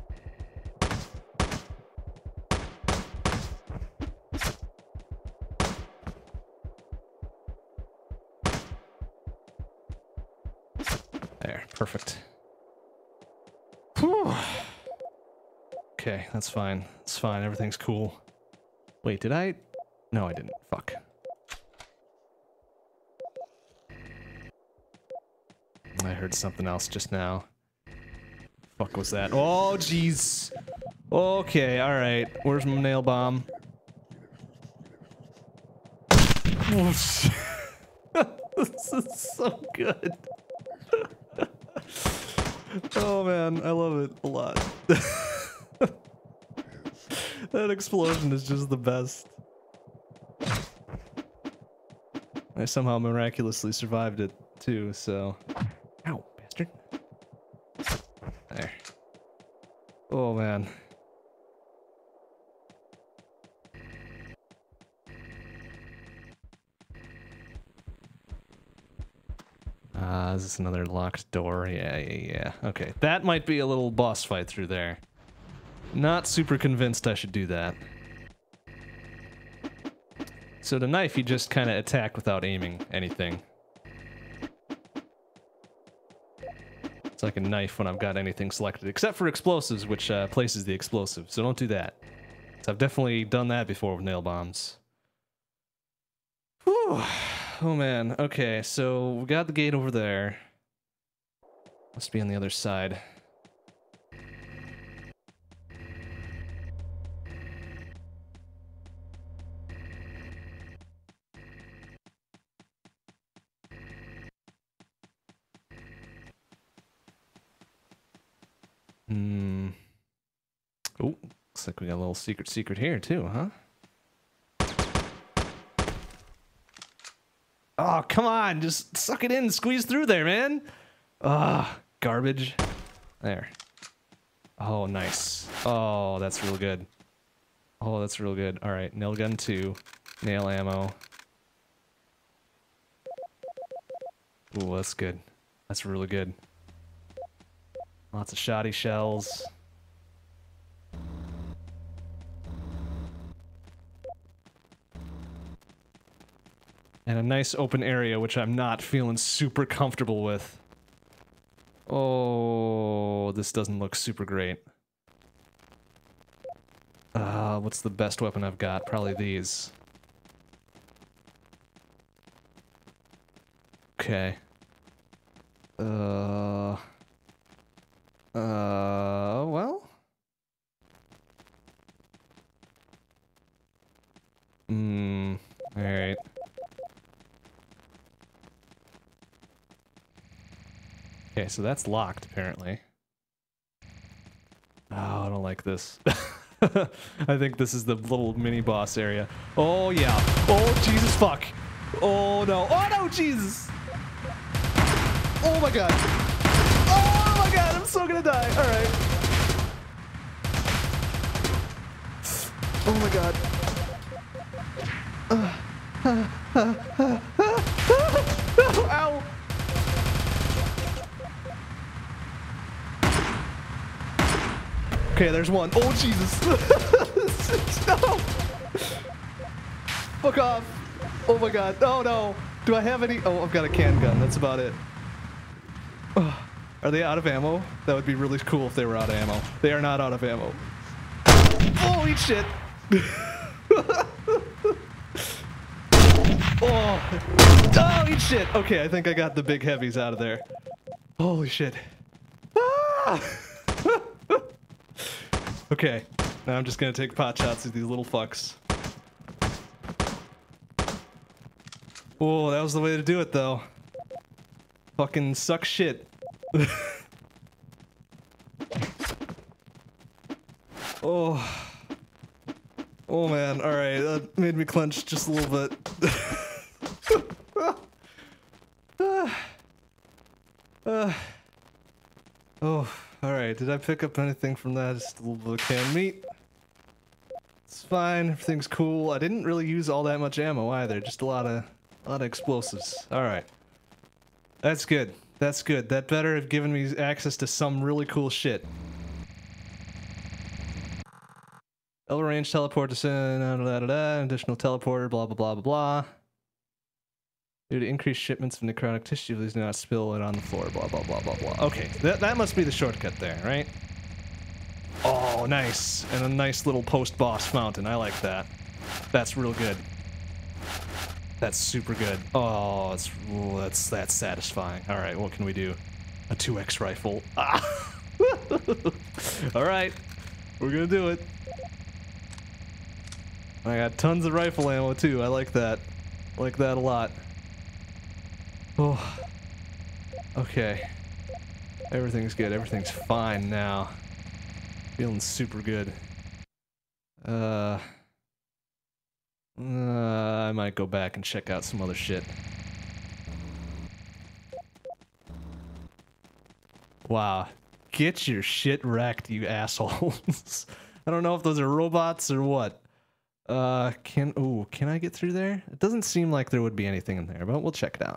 There, perfect. Whew. Okay, that's fine. It's fine, everything's cool. Wait, did I? No, I didn't. Fuck. I heard something else just now. Fuck was that? Oh, jeez. Okay, alright. Where's my nail bomb? This is so good. Oh man, I love it a lot. That explosion is just the best. I somehow miraculously survived it too, so... Ow, bastard. There. Oh man. Ah, uh, is this another locked door? Yeah, yeah, yeah. Okay, that might be a little boss fight through there. Not super convinced I should do that. So the knife, you just kind of attack without aiming anything. It's like a knife when I've got anything selected, except for explosives, which uh, places the explosive, so don't do that. So I've definitely done that before with nail bombs. Whew. Oh man, okay, so we got the gate over there. Must be on the other side. Hmm. Oh, looks like we got a little secret secret here too, huh? Oh, come on, just suck it in, squeeze through there, man. Ah, oh, garbage. There. Oh, nice. Oh, that's real good. Oh, that's real good. All right, nail gun two, nail ammo. Ooh, that's good. That's really good. Lots of shoddy shells. And a nice open area, which I'm not feeling super comfortable with. Oh, this doesn't look super great. Uh, what's the best weapon I've got? Probably these. Okay. Uh... Uh, well? Hmm, alright. Okay, so that's locked, apparently. Oh, I don't like this. I think this is the little mini-boss area. Oh, yeah. Oh, Jesus, fuck. Oh, no. Oh, no, Jesus! Oh, my God. Oh, my God, I'm so gonna die. All right. Oh, my God. Uh, uh, uh, uh, uh, ow. Okay, there's one. Oh, Jesus. No. Fuck off. Oh, my God. Oh, no. Do I have any? Oh, I've got a can gun. That's about it. Oh, are they out of ammo? That would be really cool if they were out of ammo. They are not out of ammo. Holy shit. Oh. Holy shit. Okay, I think I got the big heavies out of there. Holy shit. Ah! Okay. Now I'm just gonna take pot shots at these little fucks. Oh, that was the way to do it, though. Fucking suck shit. Oh. Oh man, alright, that made me clench just a little bit. uh, oh, alright, did I pick up anything from that? Just a little bit of canned meat. It's fine, everything's cool. I didn't really use all that much ammo either, just a lot of, a lot of explosives. Alright. That's good, that's good. That better have given me access to some really cool shit. L range teleport to send, da, da, da, da, additional teleporter, blah, blah, blah, blah, blah. Due to increased shipments of necrotic tissue, please do not spill it on the floor, blah, blah, blah, blah, blah. Okay, that, that must be the shortcut there, right? Oh, nice. And a nice little post-boss fountain. I like that. That's real good. That's super good. Oh, it's, ooh, that's, that's satisfying. All right, what can we do? A two X rifle. Ah! All right, we're gonna do it. I got tons of rifle ammo too. I like that. I like that a lot. Oh. Okay. Everything's good. Everything's fine now. Feeling super good. Uh, uh I might go back and check out some other shit. Wow. Get your shit wrecked, you assholes. I don't know if those are robots or what. Uh, can, ooh, can I get through there? It doesn't seem like there would be anything in there, but we'll check it out.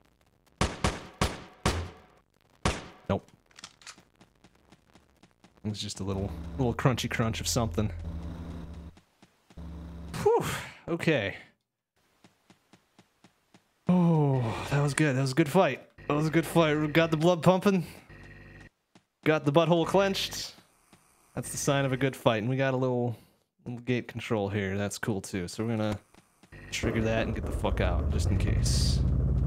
Nope. It's just a little, little crunchy crunch of something. Whew, okay. Oh, that was good. That was a good fight. That was a good fight. We got the blood pumping. Got the butthole clenched. That's the sign of a good fight. And we got a little... little gate control here, that's cool too. So we're gonna trigger that and get the fuck out, just in case.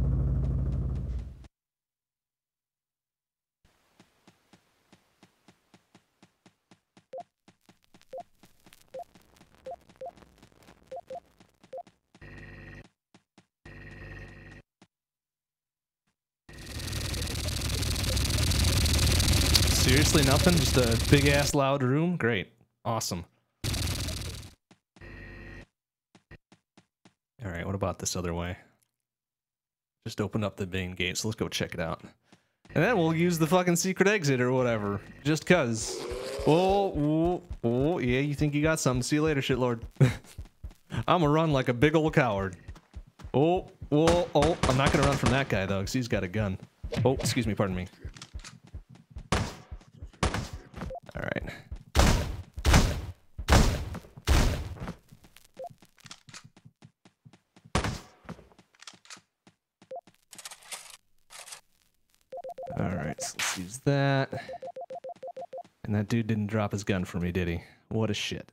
Seriously, nothing? Just a big ass loud room? Great. Awesome. Alright, what about this other way? Just open up the main gate, so let's go check it out. And then we'll use the fucking secret exit or whatever. Just cuz. Oh, oh, oh, yeah, you think you got something. See you later, shitlord. I'ma run like a big old coward. Oh, oh, oh. I'm not gonna run from that guy, though, because he's got a gun. Oh, excuse me, pardon me. Alright. Alright, so let's use that. And that dude didn't drop his gun for me, did he? What a shit.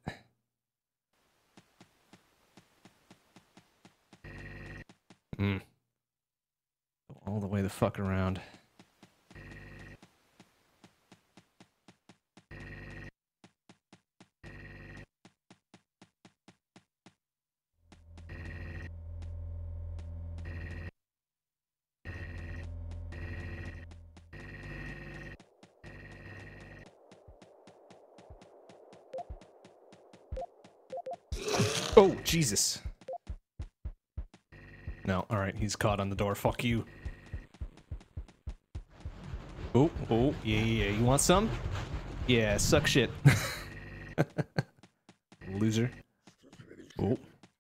Hmm. All the way the fuck around. Oh, Jesus. No, alright, he's caught on the door. Fuck you. Oh, oh, yeah, yeah, yeah. You want some? Yeah, suck shit. Loser. Oh.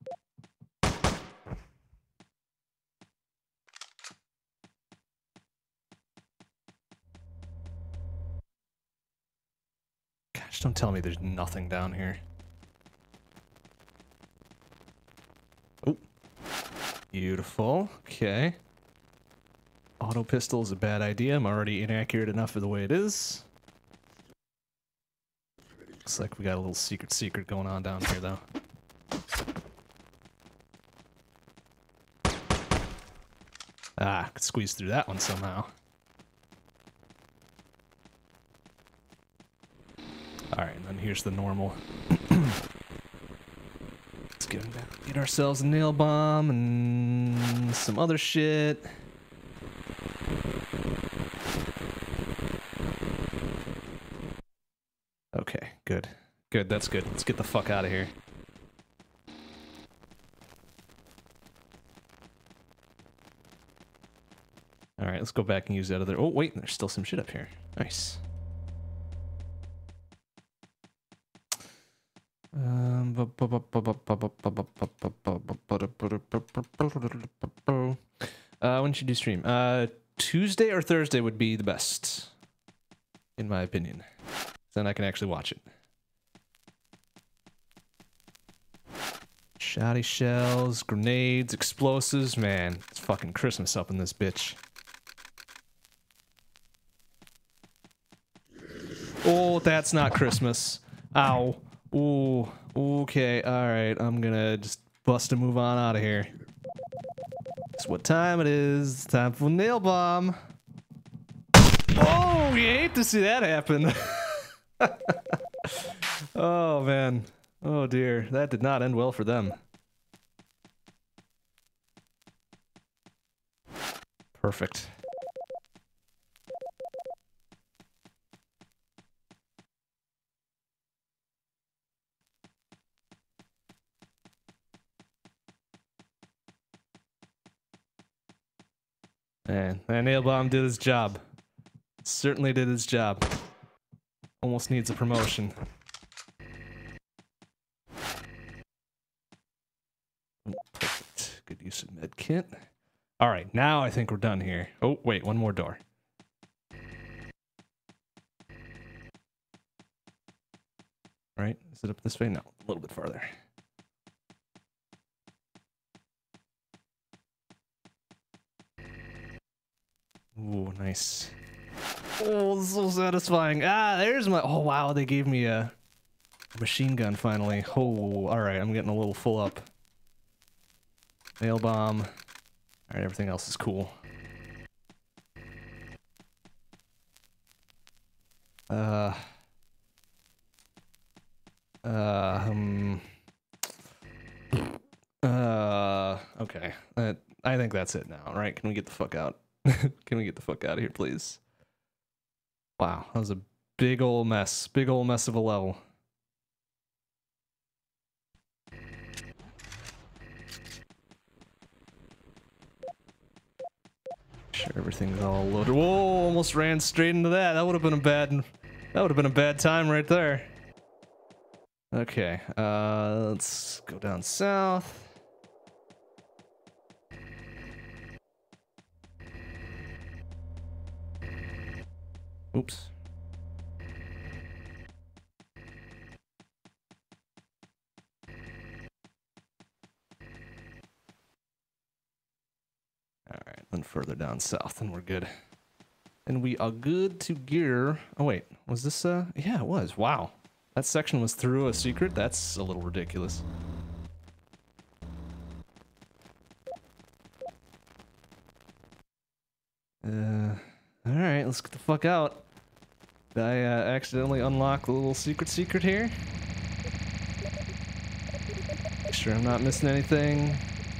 Gosh, don't tell me there's nothing down here. Oh. Beautiful. Okay. Auto pistol is a bad idea. I'm already inaccurate enough for the way it is. Looks like we got a little secret secret going on down here, though. Ah, could squeeze through that one somehow. Alright, and then here's the normal Let's get, get ourselves a nail bomb and some other shit. Okay, good. Good, that's good. Let's get the fuck out of here. Alright, let's go back and use that other... Oh, wait, there's still some shit up here. Nice. Um, uh, when should you stream? Uh, Tuesday or Thursday would be the best, in my opinion. Then I can actually watch it. Shoddy shells, grenades, explosives, man, it's fucking Christmas up in this bitch. Oh, that's not Christmas. Ow. Ooh, okay, alright, I'm gonna just bust a move on out of here. That's what time it is. Time for a nail bomb. Oh, you hate to see that happen. Oh, man. Oh, dear. That did not end well for them. Perfect. Man, that nail bomb did his job. Certainly did his job. Almost needs a promotion. Oh, perfect. Good use of med kit. Alright, now I think we're done here. Oh, wait, one more door. Right? Is it up this way? No, a little bit farther. Ooh, nice. Oh, this is so satisfying. Ah, there's my... Oh, wow, they gave me a machine gun finally. Oh, alright, I'm getting a little full up. Nail bomb. Alright, everything else is cool. Uh... Uh, um... Uh, okay. Uh, I think that's it now, right? Can we get the fuck out? Can we get the fuck out of here, please? Wow, that was a big ol' mess. Big ol' mess of a level. Sure, everything's all loaded. Whoa, almost ran straight into that. That would have been a bad... That would have been a bad time right there. Okay, uh, let's go down south. Oops. Alright, then further down south and we're good. And we are good to gear. Oh wait, was this uh yeah, it was. Wow. That section was through a secret? That's a little ridiculous. Uh alright, let's get the fuck out. Did I uh, accidentally unlock the little secret secret here? Make sure I'm not missing anything.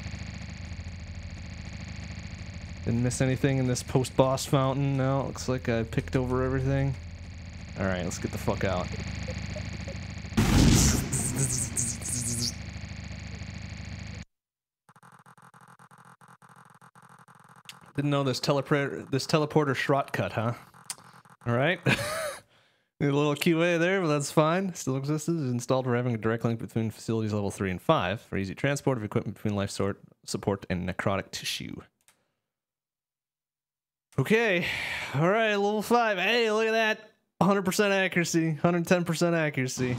Didn't miss anything in this post-boss fountain. No, it looks like I picked over everything. Alright, let's get the fuck out. Didn't know this teleporter this teleporter shortcut, huh? Alright. A little Q A there, but that's fine. Still exists. Is installed for having a direct link between facilities level three and five for easy transport of equipment between life sort, support and necrotic tissue. Okay. Alright, level five. Hey, look at that. one hundred percent accuracy. one hundred ten percent accuracy.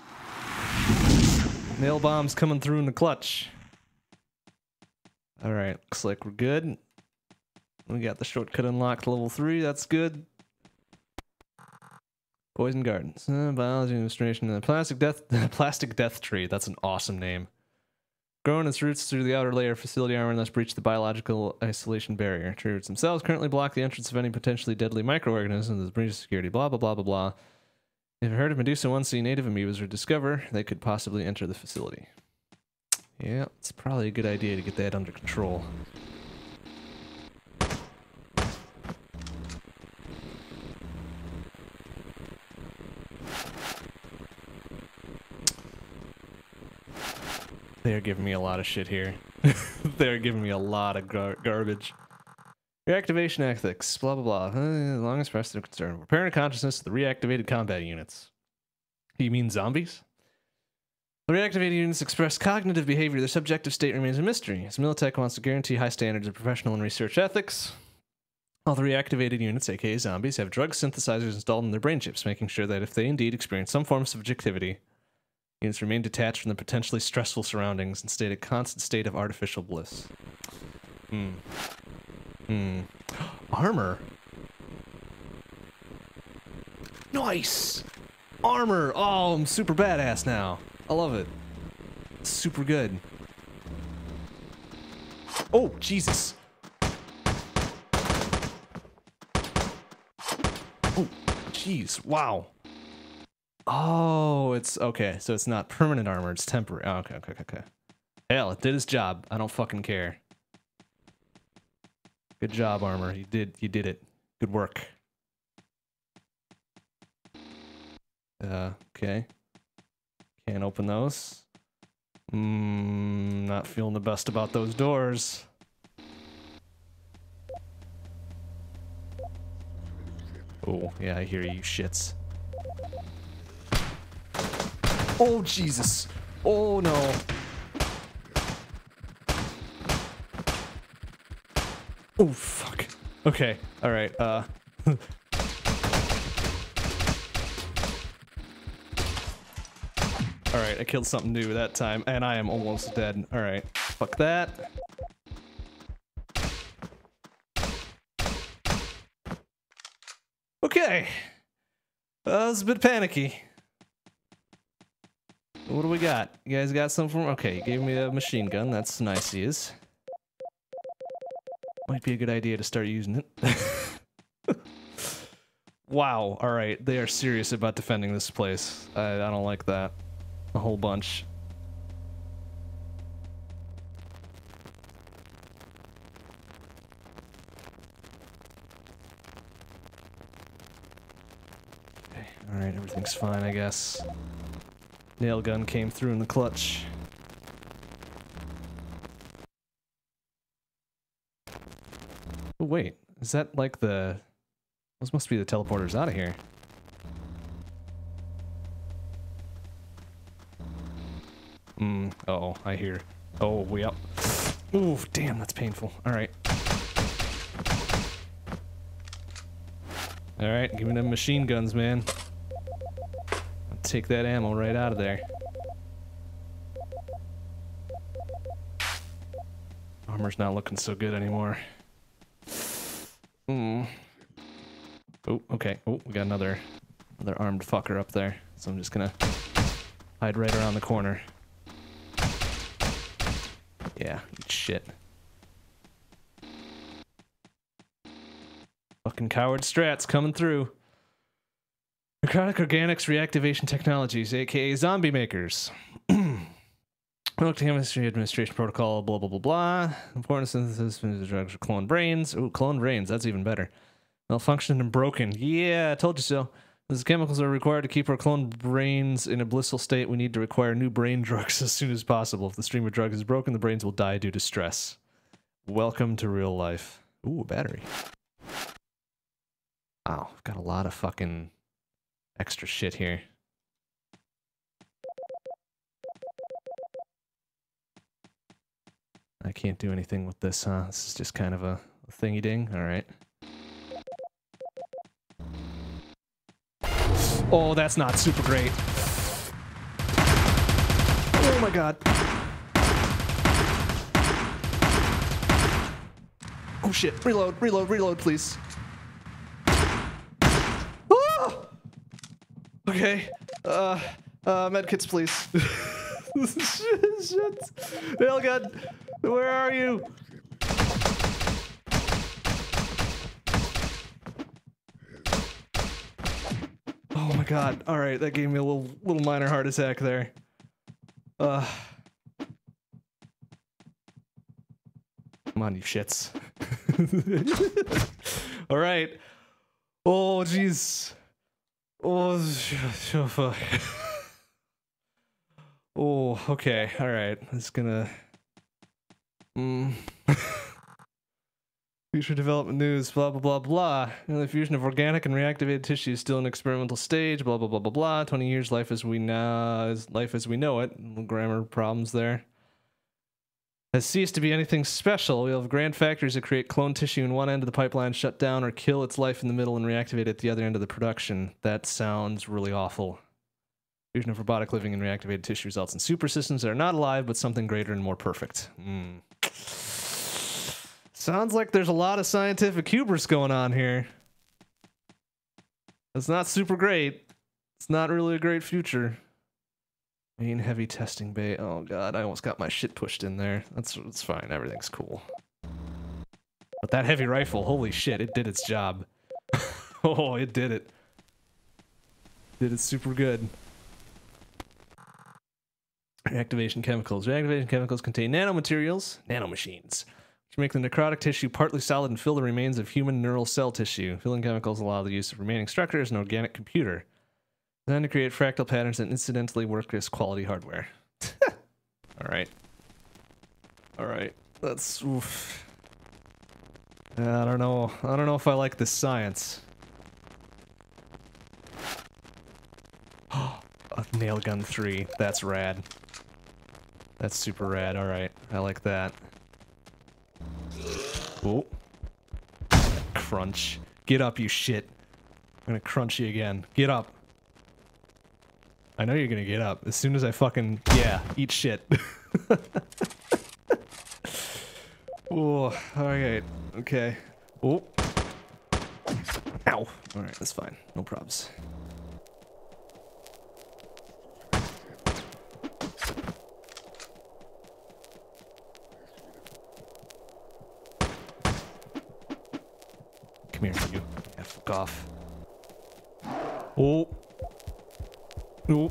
Nail bombs coming through in the clutch. Alright, looks like we're good. We got the shortcut unlocked level three. That's good. Poison Gardens. Uh, biology administration. Uh, plastic death plastic death tree. That's an awesome name. Growing its roots through the outer layer of facility armor and thus breach the biological isolation barrier. Tree roots themselves currently block the entrance of any potentially deadly microorganisms. There's breach of security. Blah blah blah blah blah. If a herd of Medusa one C native amoebas were discovered, they could possibly enter the facility. Yeah, it's probably a good idea to get that under control. They're giving me a lot of shit here. They're giving me a lot of gar garbage. Reactivation ethics, blah blah blah. Uh, long as pressed and concerned. Repairing consciousness of the reactivated combat units. You mean zombies? The reactivated units express cognitive behavior. Their subjective state remains a mystery. As Militech wants to guarantee high standards of professional and research ethics, all the reactivated units, aka zombies, have drug synthesizers installed in their brain chips, making sure that if they indeed experience some form of subjectivity, units remain detached from the potentially stressful surroundings and stay in a constant state of artificial bliss. Hmm. Hmm. Armor. Nice! Armor! Oh, I'm super badass now. I love it. It's super good. Oh, Jesus. Oh, jeez. Wow. Oh, it's okay. So it's not permanent armor. It's temporary. Oh, okay, okay, okay. Hell, it did its job. I don't fucking care. Good job, armor. You did. You did it. Good work. Uh, okay. Can't open those. Mmm, not feeling the best about those doors. Oh, yeah, I hear you shits. Oh, Jesus. Oh, no. Oh, fuck. Okay, alright, uh... Alright, I killed something new that time, and I am almost dead. Alright, fuck that. Okay. Uh, that was a bit panicky. What do we got? You guys got something? Okay, you gave me a machine gun. That's nice, he is. Might be a good idea to start using it. Wow, alright, they are serious about defending this place. I, I don't like that. A whole bunch. Okay, alright, everything's fine, I guess. Nail gun came through in the clutch. Oh, wait, is that like the... Those must be the teleporters out of here. Hmm, uh oh, I hear. Oh, we up. Ooh, damn, that's painful. Alright. Alright, give me them machine guns, man. I'll take that ammo right out of there. Armor's not looking so good anymore. Hmm. Oh, okay. Oh, we got another, another armed fucker up there. So I'm just gonna hide right around the corner. Yeah, eat shit. Fucking coward strats coming through. Necrotic Organics Reactivation Technologies, aka Zombie Makers. Look to chemistry administration protocol, blah blah blah blah. Important synthesis of drugs for cloned brains. Ooh, cloned brains, that's even better. Malfunctioned and broken. Yeah, I told you so. As chemicals are required to keep our cloned brains in a blissful state, we need to require new brain drugs as soon as possible. If the stream of drugs is broken, the brains will die due to stress. Welcome to real life. Ooh, a battery. Wow, I've got a lot of fucking extra shit here. I can't do anything with this, huh? This is just kind of a, a thingy-ding. Alright. Oh, that's not super great. Oh my god. Oh shit. Reload, reload, reload, please. Ah! Okay. Uh, uh, medkits, please. Shit, shit. Nailgun, where are you? Oh my god. Alright, that gave me a little little minor heart attack there. Uh Come on, you shits. Alright. Oh jeez. Oh, oh fuck. Oh, okay, alright. It's gonna mm. Future development news, blah blah blah blah. You know, the fusion of organic and reactivated tissue is still in experimental stage, blah blah blah blah blah. Twenty years life as we know life as we know it. Little grammar problems there. Has ceased to be anything special. We'll have grand factories that create clone tissue in one end of the pipeline, shut down or kill its life in the middle and reactivate it at the other end of the production. That sounds really awful. Fusion of robotic living and reactivated tissue results in super systems that are not alive, but something greater and more perfect. Mm. Sounds like there's a lot of scientific hubris going on here. It's not super great. It's not really a great future. Main heavy testing bay. Oh god, I almost got my shit pushed in there. That's, that's fine, everything's cool. But that heavy rifle, holy shit, it did its job. Oh, it did it. Did it super good. Reactivation chemicals. Reactivation chemicals contain nanomaterials, nanomachines, which make the necrotic tissue partly solid and fill the remains of human neural cell tissue. Filling chemicals allow the use of remaining structure as an organic computer. Designed to create fractal patterns that incidentally work as quality hardware. Alright. Alright. That's... oof. I don't know. I don't know if I like this science. Oh, a nail gun three. That's rad. That's super rad. Alright. I like that. Oh. Crunch. Get up, you shit. I'm gonna crunch you again. Get up. I know you're gonna get up. As soon as I fucking... yeah, eat shit. Oh, alright. Okay. Oh. Ow. Alright, that's fine. No probs. Come here, you. Yeah, fuck off. Oh. Oh.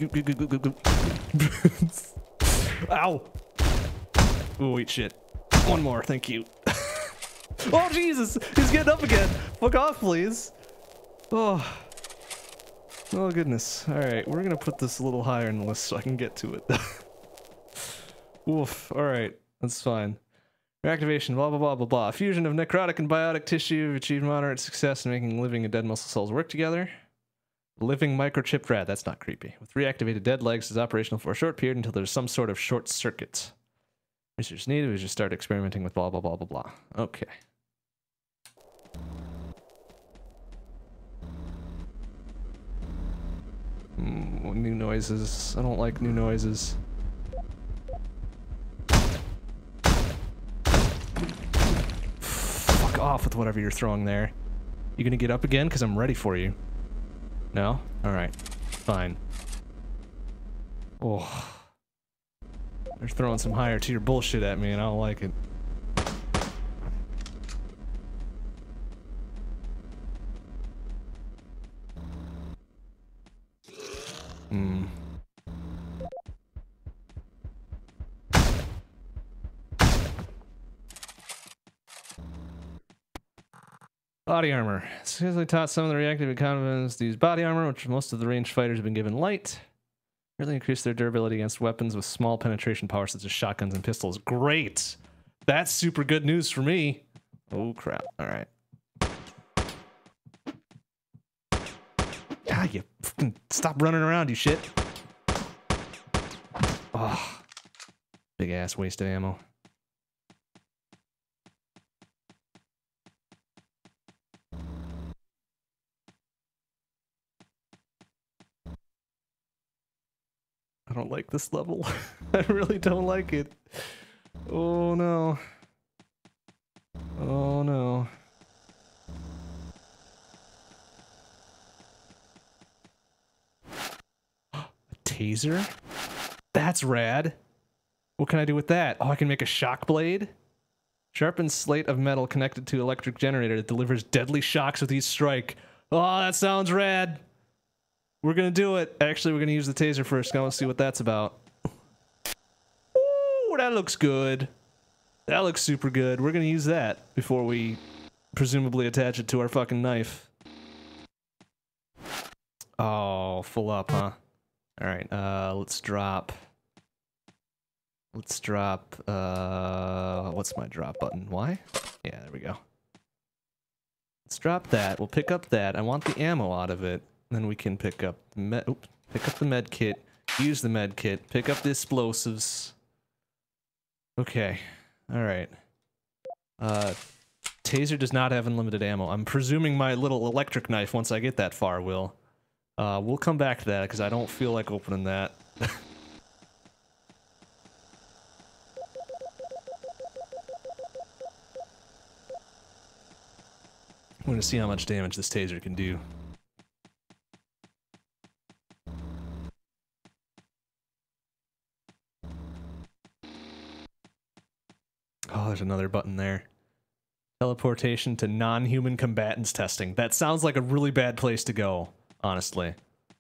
Ow. Oh, eat shit. One more, thank you. Oh, Jesus! He's getting up again! Fuck off, please! Oh. Oh, goodness. Alright, we're gonna put this a little higher in the list so I can get to it. Oof. Alright, that's fine. Reactivation, blah blah blah blah blah. Fusion of necrotic and biotic tissue achieved moderate success in making living and dead muscle cells work together. Living microchipped rat, that's not creepy. With reactivated dead legs is operational for a short period until there's some sort of short circuit. Research needed, we just start experimenting with blah blah blah blah blah. Okay. Mm, new noises. I don't like new noises. Fuck off with whatever you're throwing there. You gonna get up again? Because I'm ready for you. No? Alright. Fine. Oh. They're throwing some higher tier bullshit at me and I don't like it. Hmm. Body armor. Successfully taught some of the reactive combatants to use body armor, which most of the ranged fighters have been given light. Really increase their durability against weapons with small penetration power, such as shotguns and pistols. Great! That's super good news for me. Oh crap! All right. God, you fucking stop running around, you shit. Oh, big ass waste of ammo. I don't like this level. I really don't like it. Oh no. Oh no. A taser? That's rad. What can I do with that? Oh, I can make a shock blade? Sharpened slate of metal connected to electric generator that delivers deadly shocks with each strike. Oh, that sounds rad. We're gonna do it. Actually, we're gonna use the taser first. I want to see what that's about. Ooh, that looks good. That looks super good. We're gonna use that before we presumably attach it to our fucking knife. Oh, full up, huh? Alright, uh, let's drop... Let's drop, uh... what's my drop button? Y? Yeah, there we go. Let's drop that. We'll pick up that. I want the ammo out of it. Then we can pick up the med... Oops. Pick up the med kit. Use the med kit. Pick up the explosives. Okay. Alright. Uh... Taser does not have unlimited ammo. I'm presuming my little electric knife, once I get that far, will. Uh, we'll come back to that, because I don't feel like opening that. I'm gonna see how much damage this taser can do. Oh, there's another button there. Teleportation to non-human combatants testing. That sounds like a really bad place to go, honestly.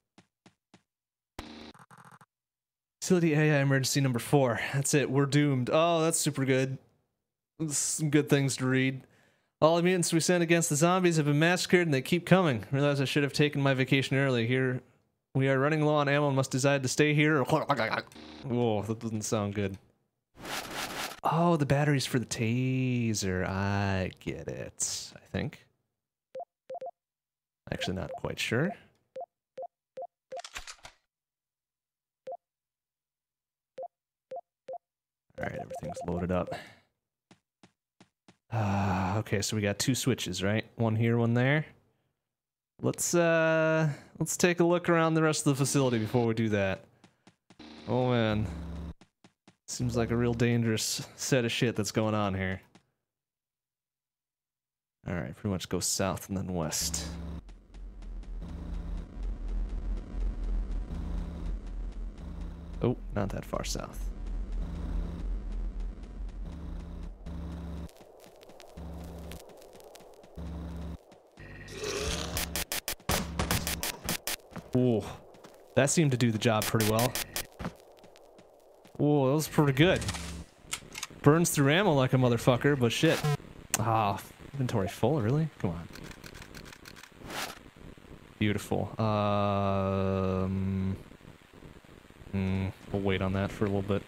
Facility A I emergency number four. That's it. We're doomed. Oh, that's super good. Some good things to read. All the mutants we sent against the zombies have been massacred and they keep coming. Realize I should have taken my vacation early. Here, we are running low on ammo and must decide to stay here. Whoa, that doesn't sound good. Oh, the batteries for the taser. I get it, I think. Actually, not quite sure. Alright, everything's loaded up. Uh, okay, so we got two switches, right? One here, one there. Let's, uh... let's take a look around the rest of the facility before we do that. Oh, man. Seems like a real dangerous set of shit that's going on here. Alright, pretty much go south and then west. Oh, not that far south. Ooh, that seemed to do the job pretty well. Whoa, that was pretty good. Burns through ammo like a motherfucker, but shit. Ah, inventory full, really? Come on. Beautiful. Um, mm, we'll wait on that for a little bit.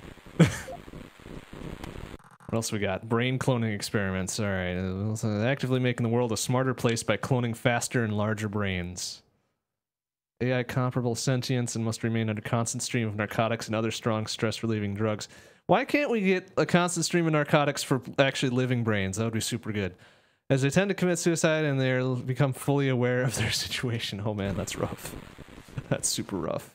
What else we got? Brain cloning experiments. Alright. Actively making the world a smarter place by cloning faster and larger brains. A I comparable sentience and must remain under constant stream of narcotics and other strong stress-relieving drugs. Why can't we get a constant stream of narcotics for actually living brains? That would be super good. As they tend to commit suicide and they'll become fully aware of their situation. Oh man, that's rough. That's super rough.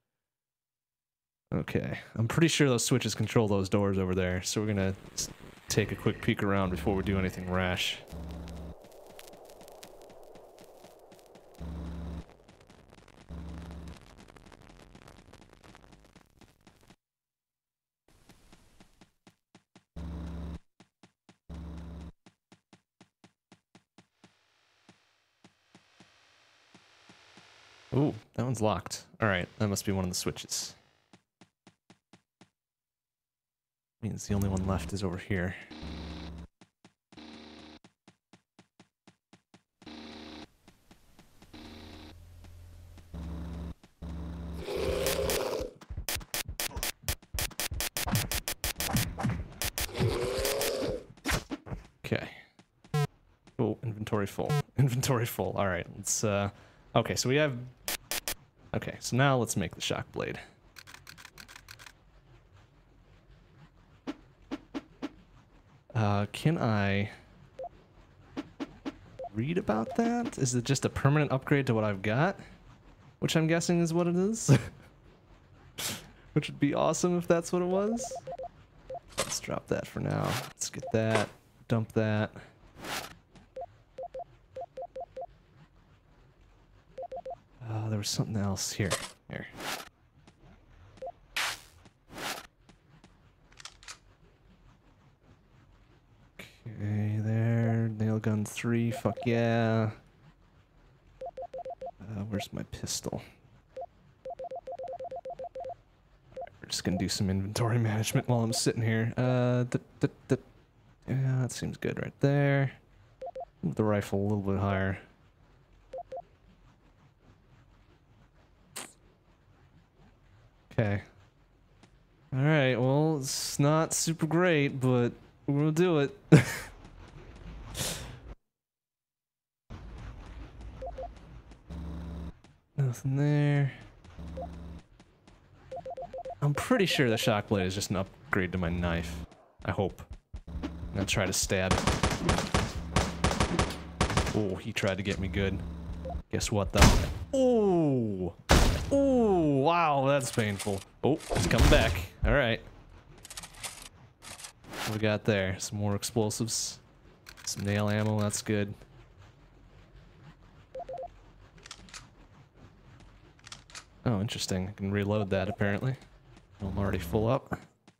Okay, I'm pretty sure those switches control those doors over there, so we're gonna take a quick peek around before we do anything rash. Ooh, that one's locked. Alright, that must be one of the switches. Means the only one left is over here. Okay. Oh, inventory full. Inventory full. Alright, let's, uh... okay, so we have... Okay, so now let's make the shock blade. Uh, can I... read about that? Is it just a permanent upgrade to what I've got? Which I'm guessing is what it is? Which would be awesome if that's what it was. Let's drop that for now. Let's get that. Dump that. Oh, there was something else. Here. Here. Okay, there. Nail gun three. Fuck yeah. Uh, where's my pistol? Just gonna do some inventory management while I'm sitting here. Uh, th th th yeah, that seems good right there. Move the rifle a little bit higher. Okay. Alright, well, it's not super great, but we're gonna do it. Nothing there. I'm pretty sure the shock blade is just an upgrade to my knife. I hope. I'm gonna try to stab it. Oh, he tried to get me good. Guess what, though? Oh! Oh, wow, that's painful. Oh, it's coming back. Alright. What we got there? Some more explosives. Some nail ammo, that's good. Oh, interesting. I can reload that, apparently. I'm already full up.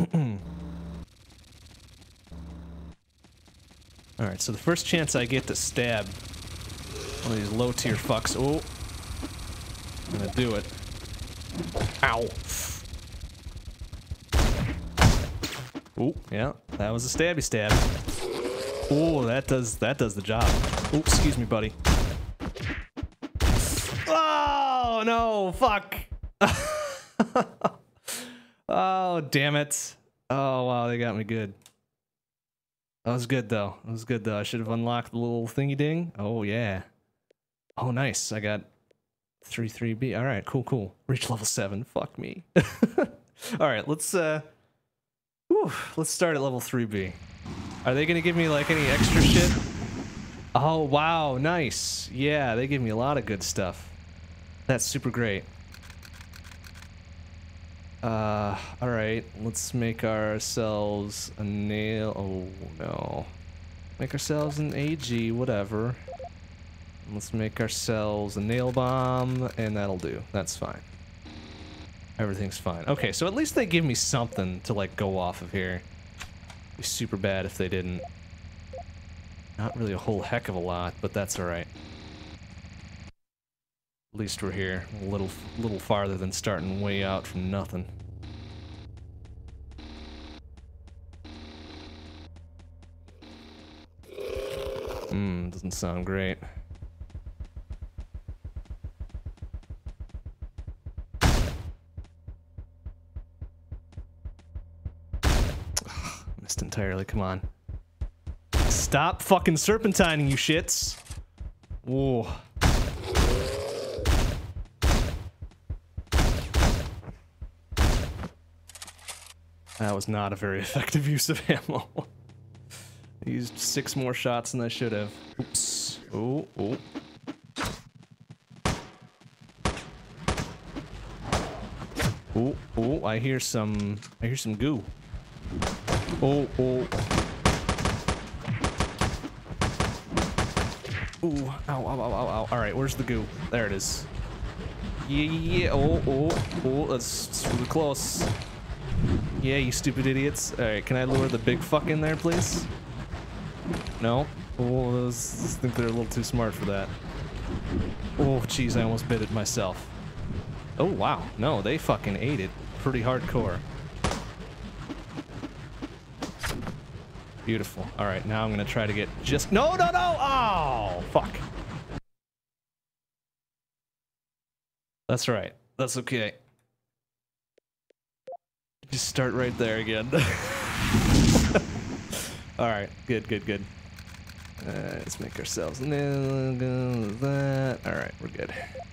Alright, so the first chance I get to stab one of these low-tier fucks... Oh! I'm gonna do it. Ow! Oh, yeah, that was a stabby stab. Oh, that does that does the job. Oh, excuse me, buddy. Oh no! Fuck! Oh, damn it! Oh wow, they got me good. That was good though. That was good though. I should have unlocked the little thingy ding. Oh yeah. Oh nice. I got three three B. All right, cool, cool. Reach level seven. Fuck me. All right, let's uh. Whew, let's start at level three B. Are they gonna give me like any extra shit? Oh wow, nice. Yeah, they give me a lot of good stuff. That's super great. Uh, alright, let's make ourselves a nail. Oh no. Make ourselves an A G, whatever. Let's make ourselves a nail bomb, and that'll do. That's fine. Everything's fine. Okay, so at least they give me something to, like, go off of here. It'd be super bad if they didn't. Not really a whole heck of a lot, but that's alright. At least we're here. A little, little farther than starting way out from nothing. Hmm, doesn't sound great. Missed entirely, come on. Stop fucking serpentining, you shits! Whoa. That was not a very effective use of ammo. I used six more shots than I should have. Oops. Oh, oh. Oh, oh, I hear some... I hear some goo. Oh, oh. Ooh, ow, ow, ow, ow, ow. Alright, where's the goo? There it is. Yeah, yeah, yeah. Oh, oh, oh, that's, that's really close. Yeah, you stupid idiots. Alright, can I lure the big fuck in there, please? No? Oh, those, I think they're a little too smart for that. Oh, jeez, I almost bit it myself. Oh, wow. No, they fucking ate it pretty hardcore. Beautiful. Alright, now I'm gonna try to get just... No, no, no! Oh, fuck. That's right. That's okay. Just start right there again. Alright, good, good, good. Uh, let's make ourselves a that. Alright, we're good.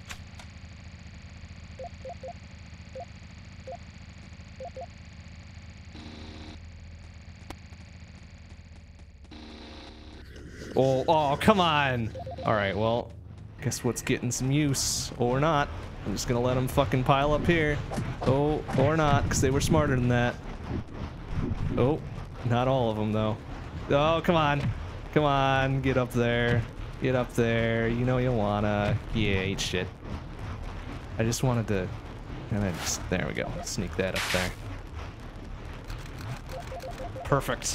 Oh, oh, come on! Alright, well, guess what's getting some use. Or not. I'm just gonna let them fucking pile up here. Oh, or not, because they were smarter than that. Oh, not all of them, though. Oh, come on. Come on, get up there. Get up there. You know you wanna. Yeah, eat shit. I just wanted to... And I just... There we go. Sneak that up there. Perfect.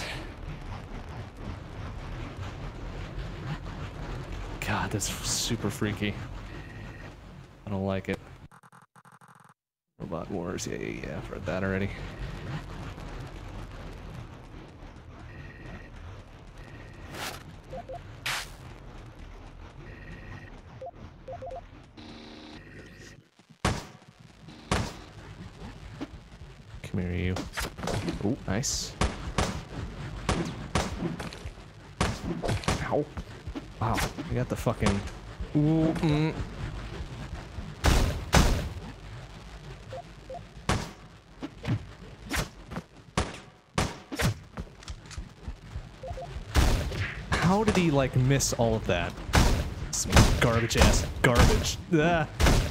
God, that's super freaky. I don't like it. Robot Blood Wars, yeah, yeah, yeah, I've read that already. Come here, you. Oh, nice. Ow. Wow, we got the fucking... Ooh, mm. How did he, like, miss all of that? Some garbage-ass garbage. Ah.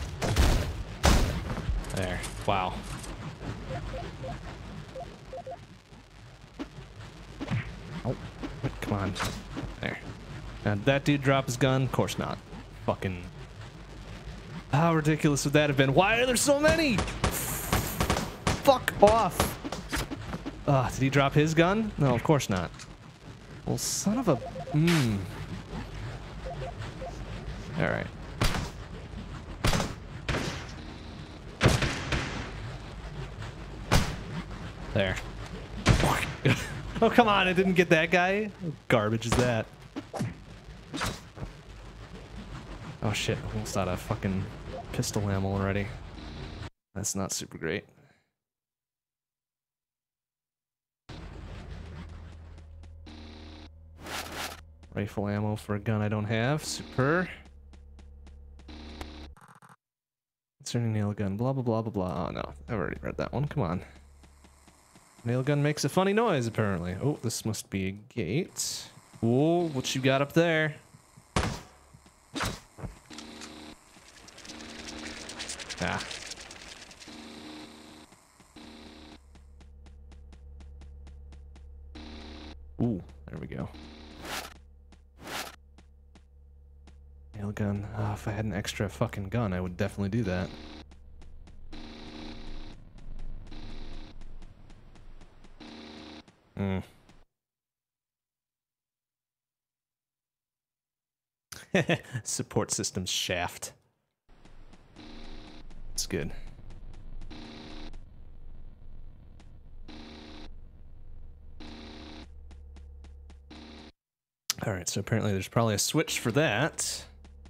There. Wow. Oh, come on. There. Now, did that dude drop his gun? Of course not. Fucking... How ridiculous would that have been? Why are there so many? Fuck off. Ah, uh, did he drop his gun? No, of course not. Well, son of a... Mmm. Alright. There. Oh, come on, I didn't get that guy? What garbage is that? Oh shit, almost out of fucking pistol ammo already. That's not super great. Rifle ammo for a gun I don't have. Super. Concerning nail gun. Blah, blah, blah, blah, blah. Oh, no. I've already read that one. Come on. Nail gun makes a funny noise, apparently. Oh, this must be a gate. Whoa, what you got up there? Ah. Ooh, there we go. Nail gun. Oh, if I had an extra fucking gun, I would definitely do that. Hmm. Support systems shaft. It's good. All right, so apparently there's probably a switch for that.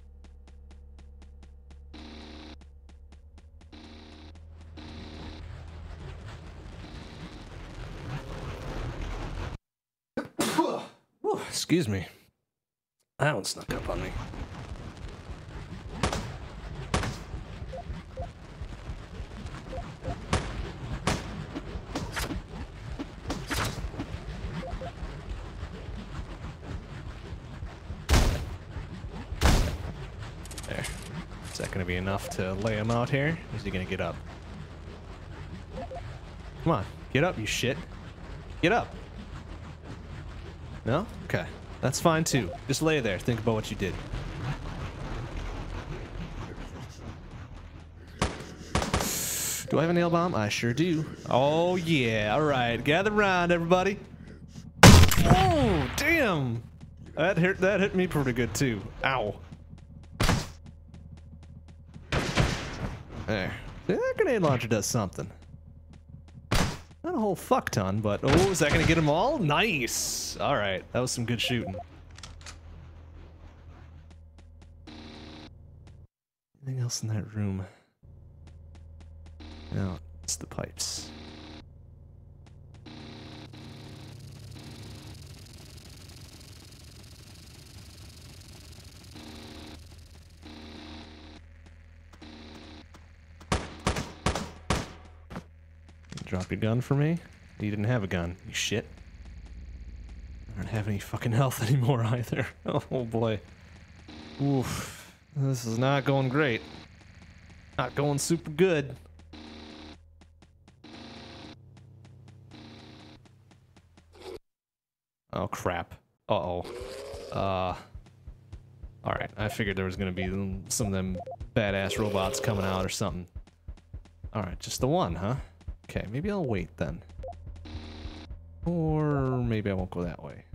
Ooh, excuse me. That one snuck up on me. There. Is that going to be enough to lay him out here? Or is he going to get up? Come on, get up, you shit. Get up. No? Okay. That's fine too. Just lay there. Think about what you did. Do I have a nail bomb? I sure do. Oh yeah. Alright. Gather round, everybody. Oh, damn. That hit, that hit me pretty good too. Ow. There. That grenade launcher does something. Not a whole fuck ton, but oh, is that gonna get them all? Nice! Alright, that was some good shooting. Anything else in that room? No, it's the pipes. Drop your gun for me? You didn't have a gun, you shit. I don't have any fucking health anymore either. Oh boy. Oof. This is not going great. Not going super good. Oh crap. Uh-oh. Uh... Alright, I figured there was gonna be some of them badass robots coming out or something. Alright, just the one, huh? Okay, maybe I'll wait then. Or maybe I won't go that way.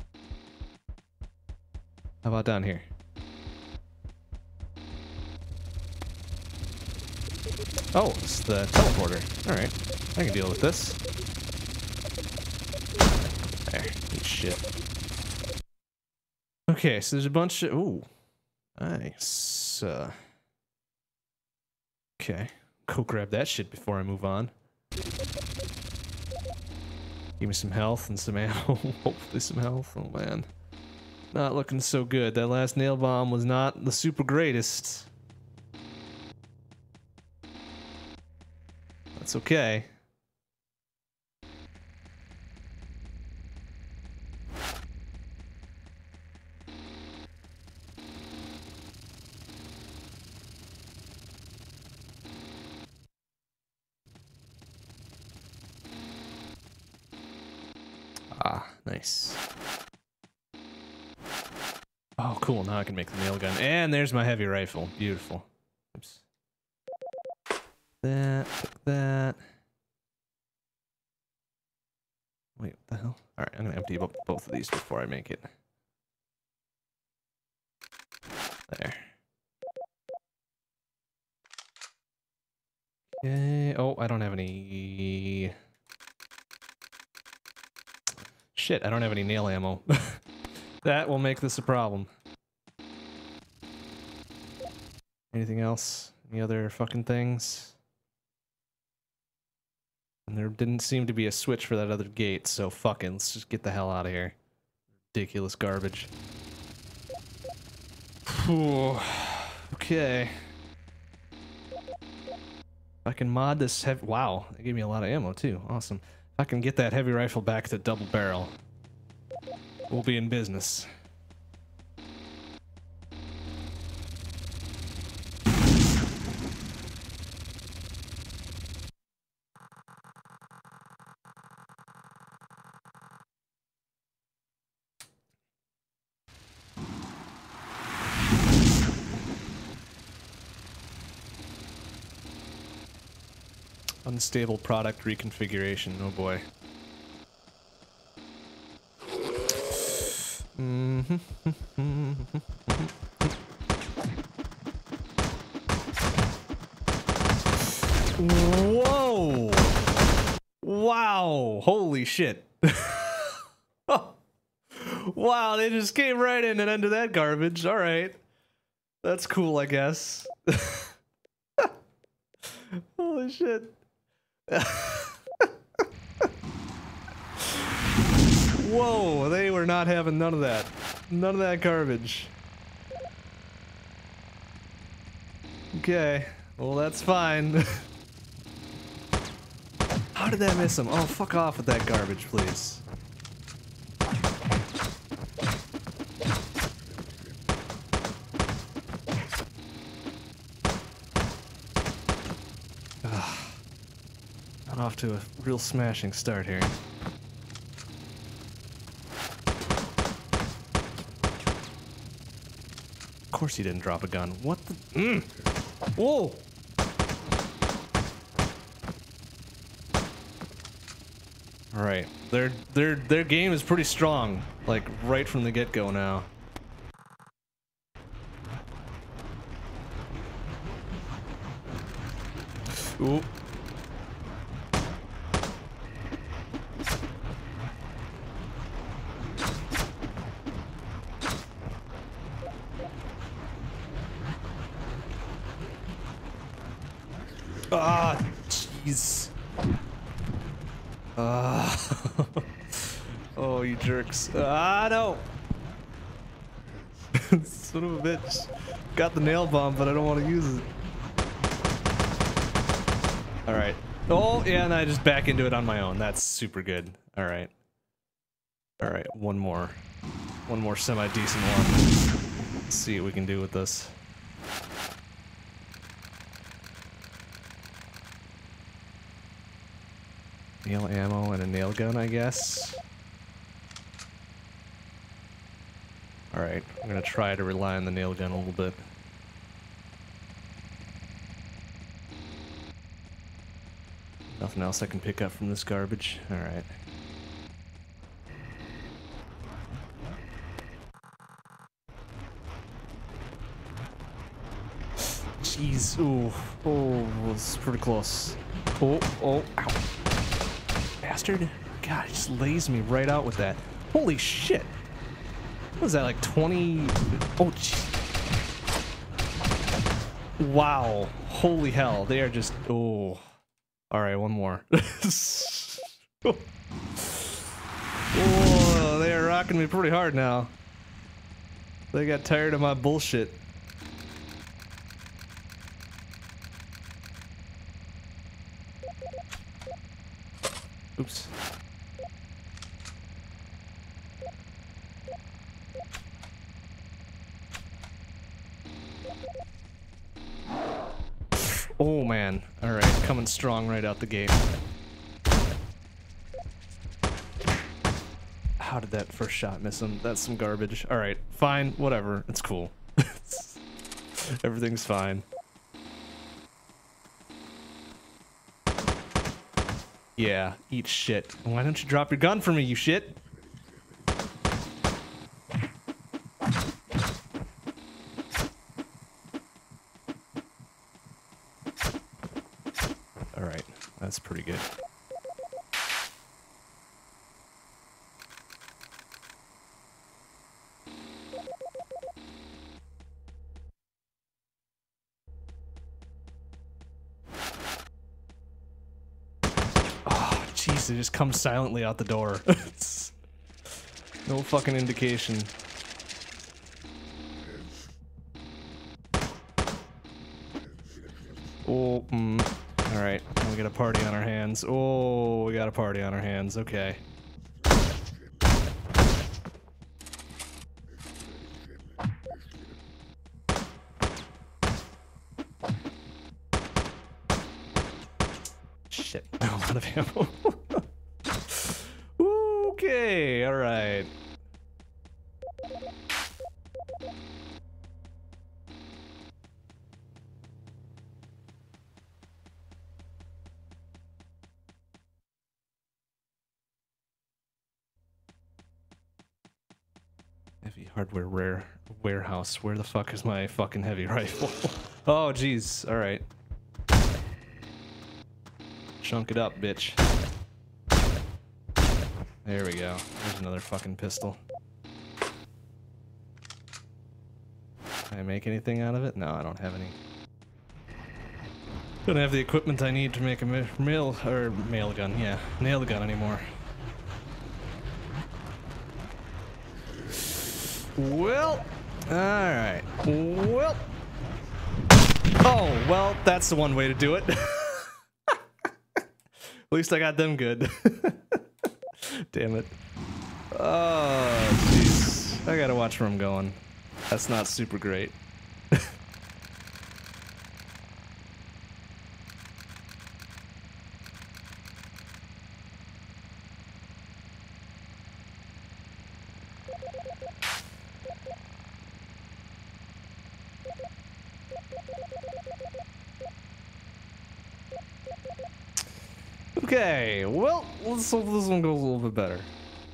How about down here? Oh, it's the teleporter. Alright, I can deal with this. There, eat shit. Okay, so there's a bunch of... Ooh, nice. Uh, okay, go grab that shit before I move on. Give me some health and some ammo. Hopefully some health. Oh man. Not looking so good. That last nail bomb was not the super greatest. That's okay. Ah, nice. Oh, cool. Now I can make the nail gun. And there's my heavy rifle. Beautiful. Oops. That, pick that. Wait, what the hell? Alright, I'm gonna empty up both of these before I make it. There. Okay. Oh, I don't have any... Shit, I don't have any nail ammo. That will make this a problem. Anything else? Any other fucking things? And there didn't seem to be a switch for that other gate, so fucking let's just get the hell out of here. Ridiculous garbage. Whew. Okay. I can mod this heavy... Wow, they gave me a lot of ammo too. Awesome. If I can get that heavy rifle back to double barrel, we'll be in business. Unstable product reconfiguration, oh boy. Whoa! Wow! Holy shit. Wow, they just came right in and into that garbage. Alright. That's cool, I guess. Holy shit. Whoa, they were not having none of that. None of that garbage. Okay, well that's fine. How did that miss him? Oh, fuck off with that garbage, please. Off to a real smashing start here. Of course he didn't drop a gun. What the? Mm. Whoa! All right, their their their game is pretty strong, like right from the get-go now. Ooh. Ah, jeez. Ah. Oh, you jerks. Ah, no. Son of a bitch. Got the nail bomb, but I don't want to use it. Alright. Oh, yeah, and I just back into it on my own. That's super good. Alright. Alright, one more. One more semi-decent one. Let's see what we can do with this. Nail ammo and a nail gun, I guess. Alright, I'm gonna try to rely on the nail gun a little bit. Nothing else I can pick up from this garbage? Alright. jeez. Ooh. Oh, it's pretty close. Oh, oh, ow. Bastard. God, he just lays me right out with that. Holy shit. What is that, like twenty? Oh, jeez. Wow. Holy hell. They are just... Oh. Alright, one more. Oh, they are rocking me pretty hard now. They got tired of my bullshit. Oops. Oh man. Alright, coming strong right out the gate. How did that first shot miss him? That's some garbage. Alright, fine, whatever. It's cool. Everything's fine. Yeah, eat shit. Why don't you drop your gun for me, you shit? Alright, that's pretty good. Jeez, they just come silently out the door. No fucking indication. Oh, mm. Alright, we got a party on our hands. Oh, we got a party on our hands, okay. Shit, I'm out of ammo. Okay, alright. Heavy hardware rare warehouse. Where the fuck is my fucking heavy rifle? Oh, jeez. Alright. Chunk it up, bitch. There we go. There's another fucking pistol. Can I make anything out of it? No, I don't have any. Don't have the equipment I need to make a mail or mail gun. Yeah, nail gun anymore. Well, all right. Well, oh well, that's the one way to do it. At least I got them good. Damn it. Oh, jeez. I gotta watch where I'm going. That's not super great. Okay, well, let's hope this one goes a little bit better.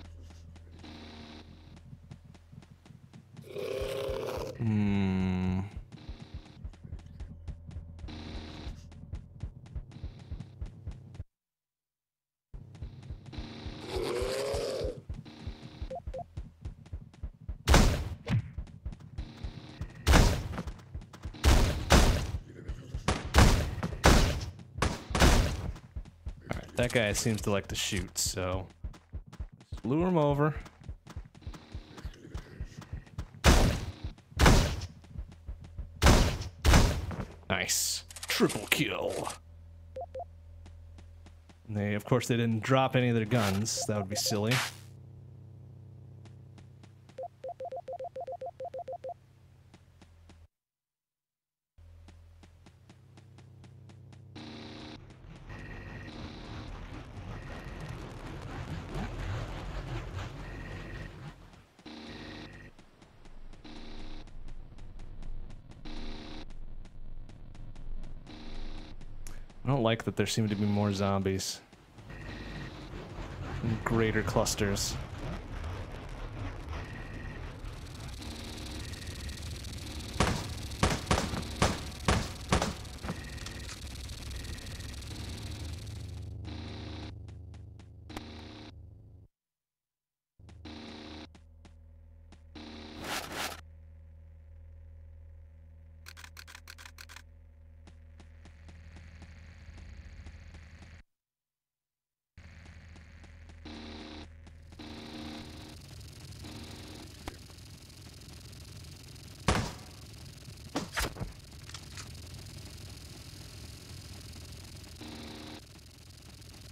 Hmm. That guy seems to like to shoot, so just lure him over. Nice. Triple kill. And they, of course, they didn't drop any of their guns. That would be silly. I don't like that there seem to be more zombies. In greater clusters.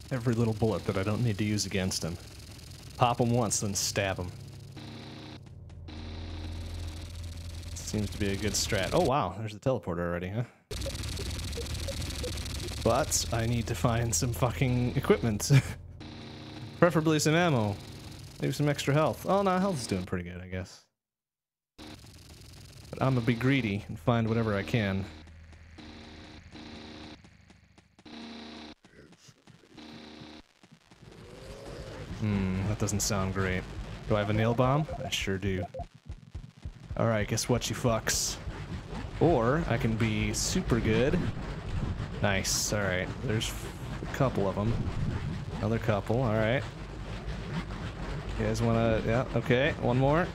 Every little bullet that I don't need to use against him. Pop him once, then stab him. Seems to be a good strat. Oh wow, there's the teleporter already, huh? But I need to find some fucking equipment. Preferably some ammo. Maybe some extra health. Oh no, health's doing pretty good, I guess. But I'm gonna be greedy and find whatever I can. Hmm, that doesn't sound great. Do I have a nail bomb? I sure do. Alright, guess what, you fucks. Or, I can be super good. Nice, alright. There's a couple of them. Another couple, alright. You guys wanna... yeah, okay, one more.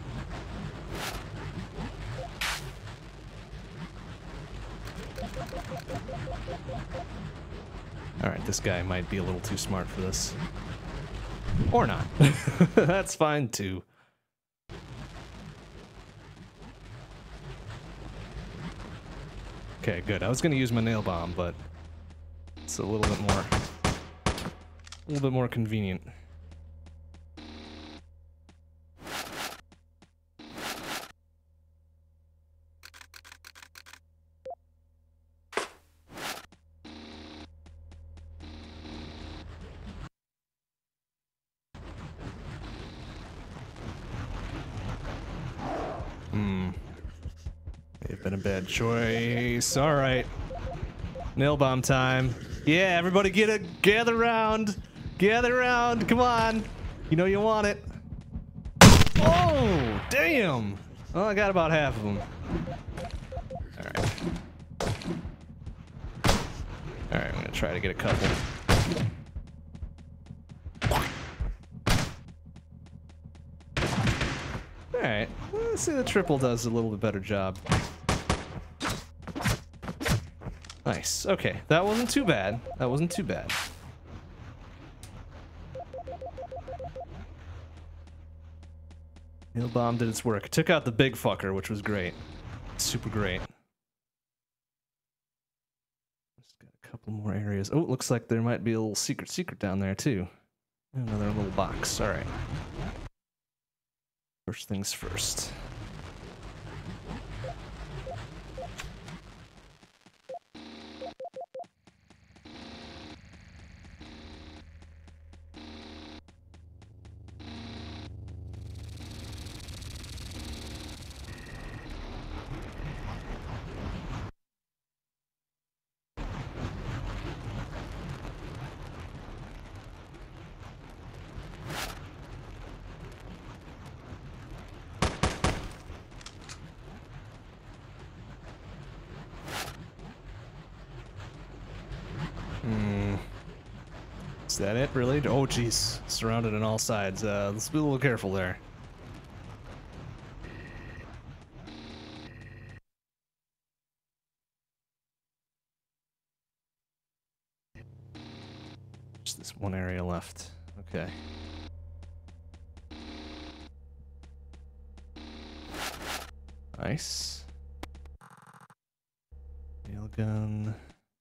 Alright, this guy might be a little too smart for this. Or not. That's fine too. Okay, good. I was gonna use my nail bomb, but it's a little bit more, a little bit more convenient. Hmm. May have been a bad choice. All right. Nail bomb time. Yeah, everybody get a gather round. Gather round. Come on. You know you want it. Oh, damn. Well, I got about half of them. All right. All right, I'm gonna try to get a couple. All right. Let's see, the triple does a little bit better job. Nice. Okay, that wasn't too bad. That wasn't too bad. Nail bomb did its work. Took out the big fucker, which was great. Super great. Just got a couple more areas. Oh, it looks like there might be a little secret secret down there too. Another little box. All right. First things first. Hmm. Is that it, really? Oh, jeez. Surrounded on all sides. Uh, let's be a little careful there. Just this one area left. Okay. Nice. Nail gun.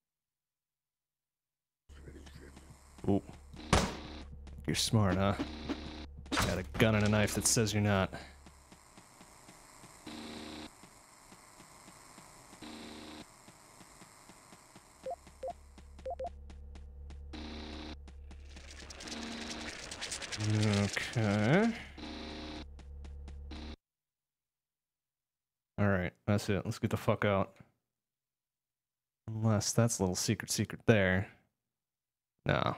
Ooh. You're smart, huh? Got a gun and a knife that says you're not. Okay. Alright, that's it. Let's get the fuck out. Unless that's a little secret secret there. No.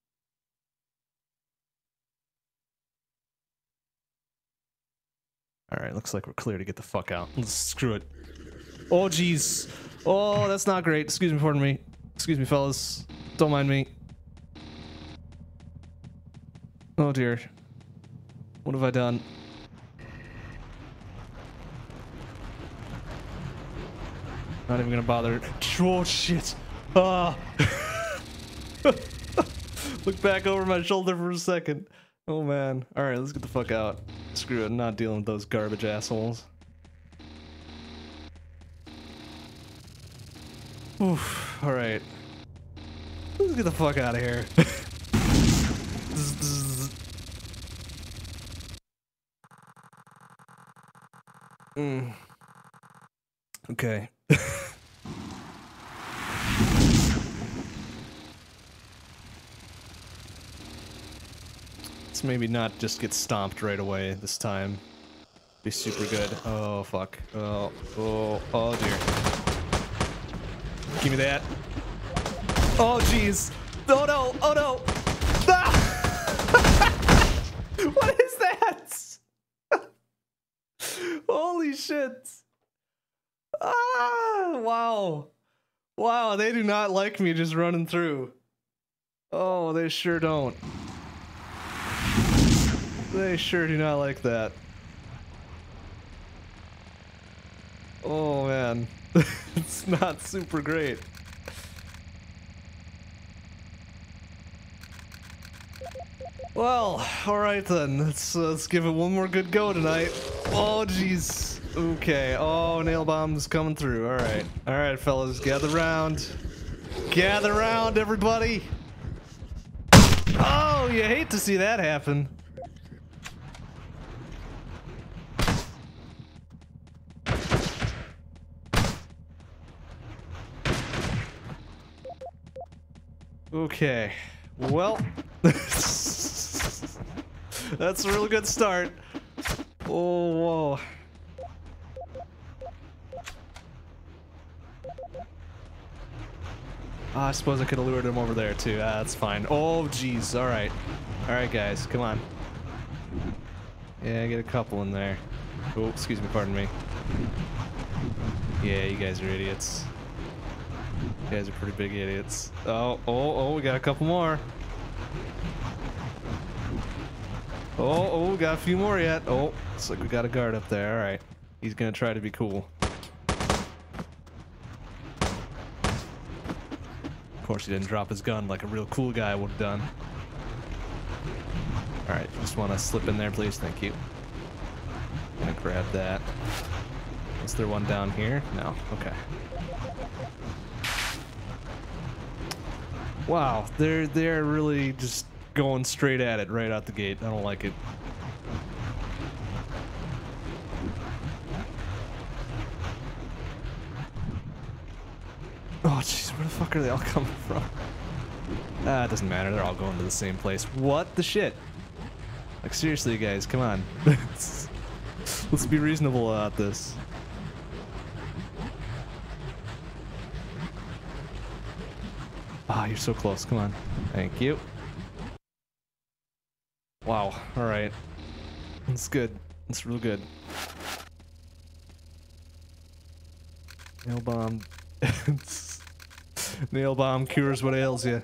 Alright, looks like we're clear to get the fuck out. Let's screw it. Oh, jeez. Oh, that's not great. Excuse me, pardon me. Excuse me, fellas. Don't mind me. Oh, dear. What have I done? Not even gonna bother. Oh, shit. Ah. Look back over my shoulder for a second. Oh, man. Alright, let's get the fuck out. Screw it, I'm not dealing with those garbage assholes. Oof, alright. Let's get the fuck out of here. Mm. Okay. Let's maybe not just get stomped right away this time. Be super good. Oh, fuck. Oh, oh, oh dear. Give me that. Oh, jeez. Oh, no. Oh, no. Ah! What is that? Holy shit. Ah, wow. Wow, they do not like me just running through. Oh, they sure don't. They sure do not like that. Oh, man. It's not super great. Well, alright then. Let's, uh, let's give it one more good go tonight. Oh, jeez. Okay. Oh, nail bomb's coming through. Alright. Alright, fellas. Gather round. Gather round, everybody. Oh, you hate to see that happen. Okay. Well, that's a really good start. Oh, whoa. Oh, I suppose I could have lured him over there too. Ah, that's fine. Oh, jeez. All right. All right, guys. Come on. Yeah, get a couple in there. Oh, excuse me. Pardon me. Yeah, you guys are idiots. You guys are pretty big idiots. Oh, oh, oh, we got a couple more. Oh, oh, we got a few more yet. Oh, looks like we got a guard up there. All right. He's gonna try to be cool. Of course, he didn't drop his gun like a real cool guy would have done. All right, just want to slip in there, please. Thank you. Gonna grab that. Is there one down here? No. Okay. Wow, they're they're really just going straight at it right out the gate. I don't like it. Oh jeez, where the fuck are they all coming from? Ah, it doesn't matter. They're all going to the same place. What the shit? Like seriously, guys, come on. let's, let's be reasonable about this. Ah, oh, you're so close. Come on. Thank you. Wow. All right. That's good. That's real good. Nail bomb. Nail bomb cures what ails you.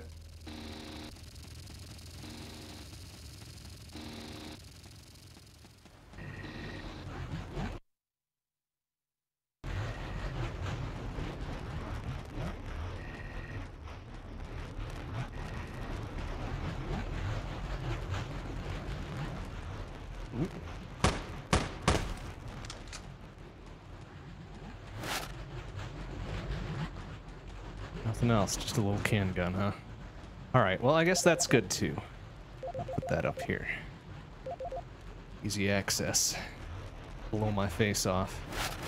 Nothing else, just a little can gun, huh? Alright, well I guess that's good too. I'll put that up here. Easy access. Blow my face off.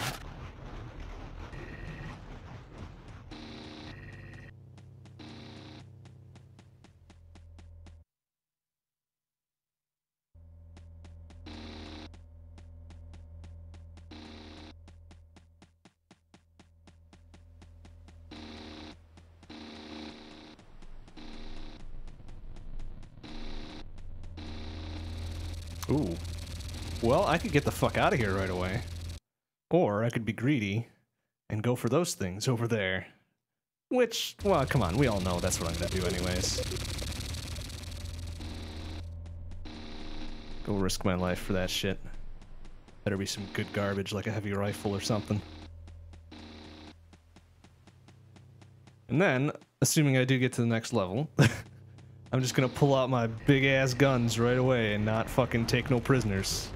Ooh. Well, I could get the fuck out of here right away. Or I could be greedy and go for those things over there. Which, well, come on, we all know that's what I'm gonna do anyways. Go risk my life for that shit. Better be some good garbage like a heavy rifle or something. And then, assuming I do get to the next level, I'm just gonna pull out my big ass guns right away and not fucking take no prisoners.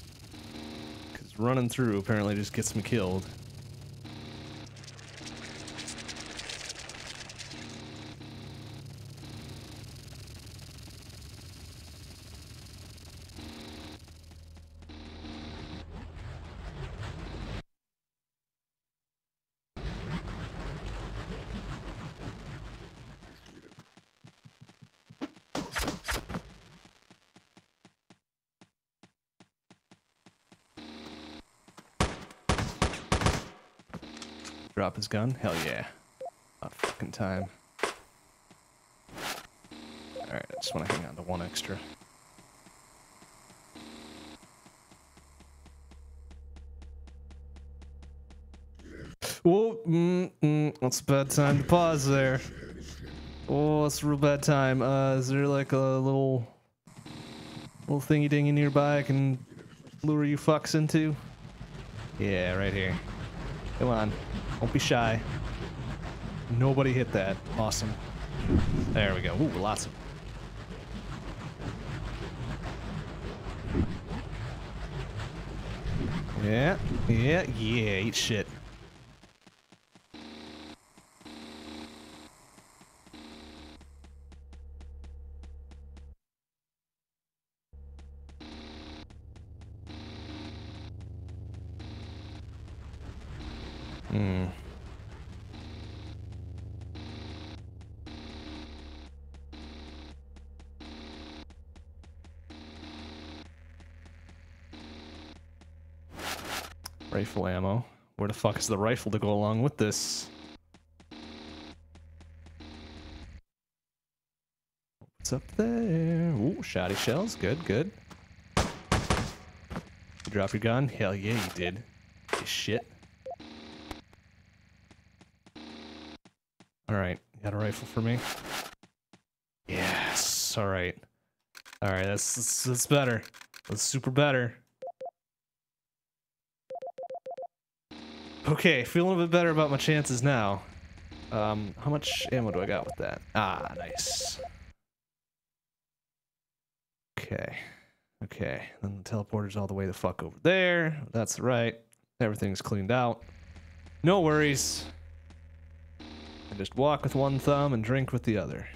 Cause running through apparently just gets me killed. drop his gun? Hell yeah. About fucking time. Alright, I just want to hang on to one extra. Whoa, mm, mm, that's a bad time to pause there. Oh, it's a real bad time. Uh, is there like a little, little thingy dingy nearby I can lure you fucks into? Yeah, right here. Come on, don't be shy. Nobody hit that. Awesome. There we go. Ooh, lots of. Yeah, yeah, yeah. Eat shit. Hmm. Rifle ammo. Where the fuck is the rifle to go along with this? What's up there? Ooh, shoddy shells. Good, good. You drop your gun? Hell yeah, you did. You shit. Alright, got a rifle for me? Yes, alright. Alright, that's, that's, that's better. That's super better. Okay, feeling a bit better about my chances now. Um, how much ammo do I got with that? Ah, nice. Okay. Okay, then the teleporter's all the way the fuck over there. That's right. Everything's cleaned out. No worries. I just walk with one thumb and drink with the other.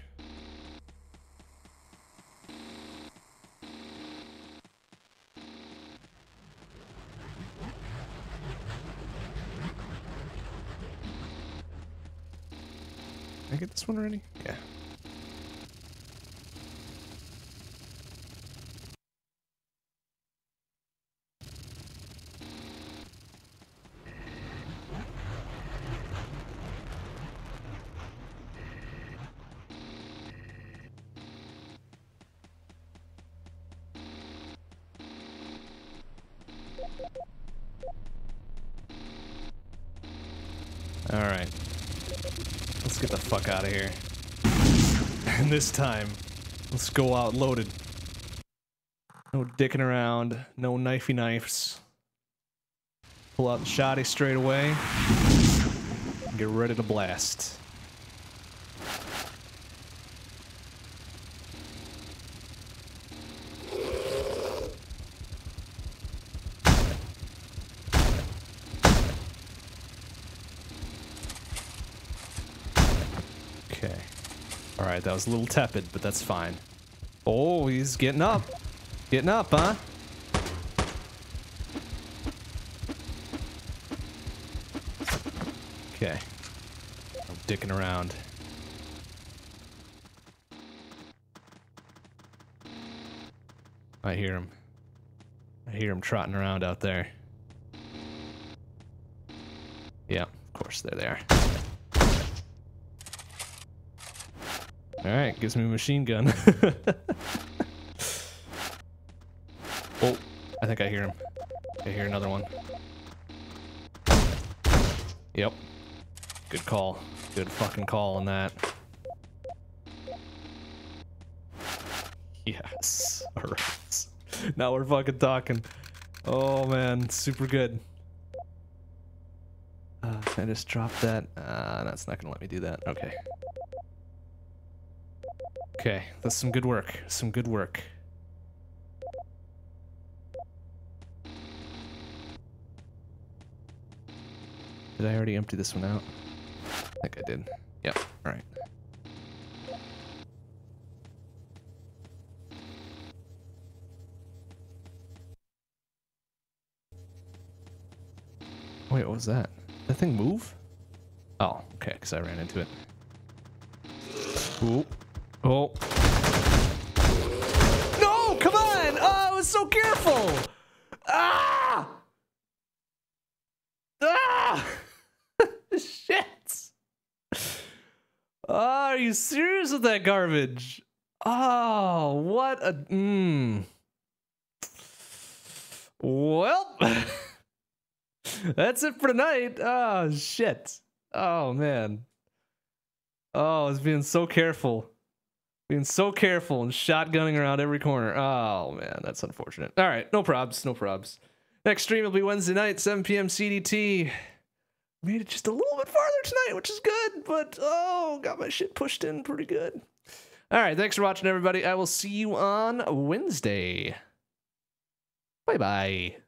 Can I get this one already? Yeah. Alright. Let's get the fuck out of here. And this time, let's go out loaded. No dicking around, no knifey knives. Pull out the shotty straight away. And get ready to blast. Okay. Alright, that was a little tepid, but that's fine. Oh, he's getting up. Getting up, huh? Okay. I'm dicking around. I hear him. I hear him trotting around out there. Yeah, of course, there they are. Alright, gives me a machine gun. Oh, I think I hear him. I hear another one. Yep. Good call. Good fucking call on that. Yes. Alright. Now we're fucking talking. Oh man, super good. Uh, can I just drop that? Uh, that's not gonna let me do that. Okay. Okay, that's some good work. Some good work. Did I already empty this one out? I think I did. Yep, alright. Wait, what was that? Did that thing move? Oh, okay, because I ran into it. Ooh. Oh. No, come on! Oh, I was so careful! Ah! Ah! with that garbage? Oh, what a... Mmm. Well, that's it for tonight. Oh, shit. Oh, man. Oh, I was being so careful. Being so careful and shotgunning around every corner. Oh, man, that's unfortunate. All right, no probs, no probs. Next stream will be Wednesday night, seven p m C D T. Made it just a little bit farther tonight, which is good, but, oh, got my shit pushed in pretty good. All right, thanks for watching, everybody. I will see you on Wednesday. Bye-bye.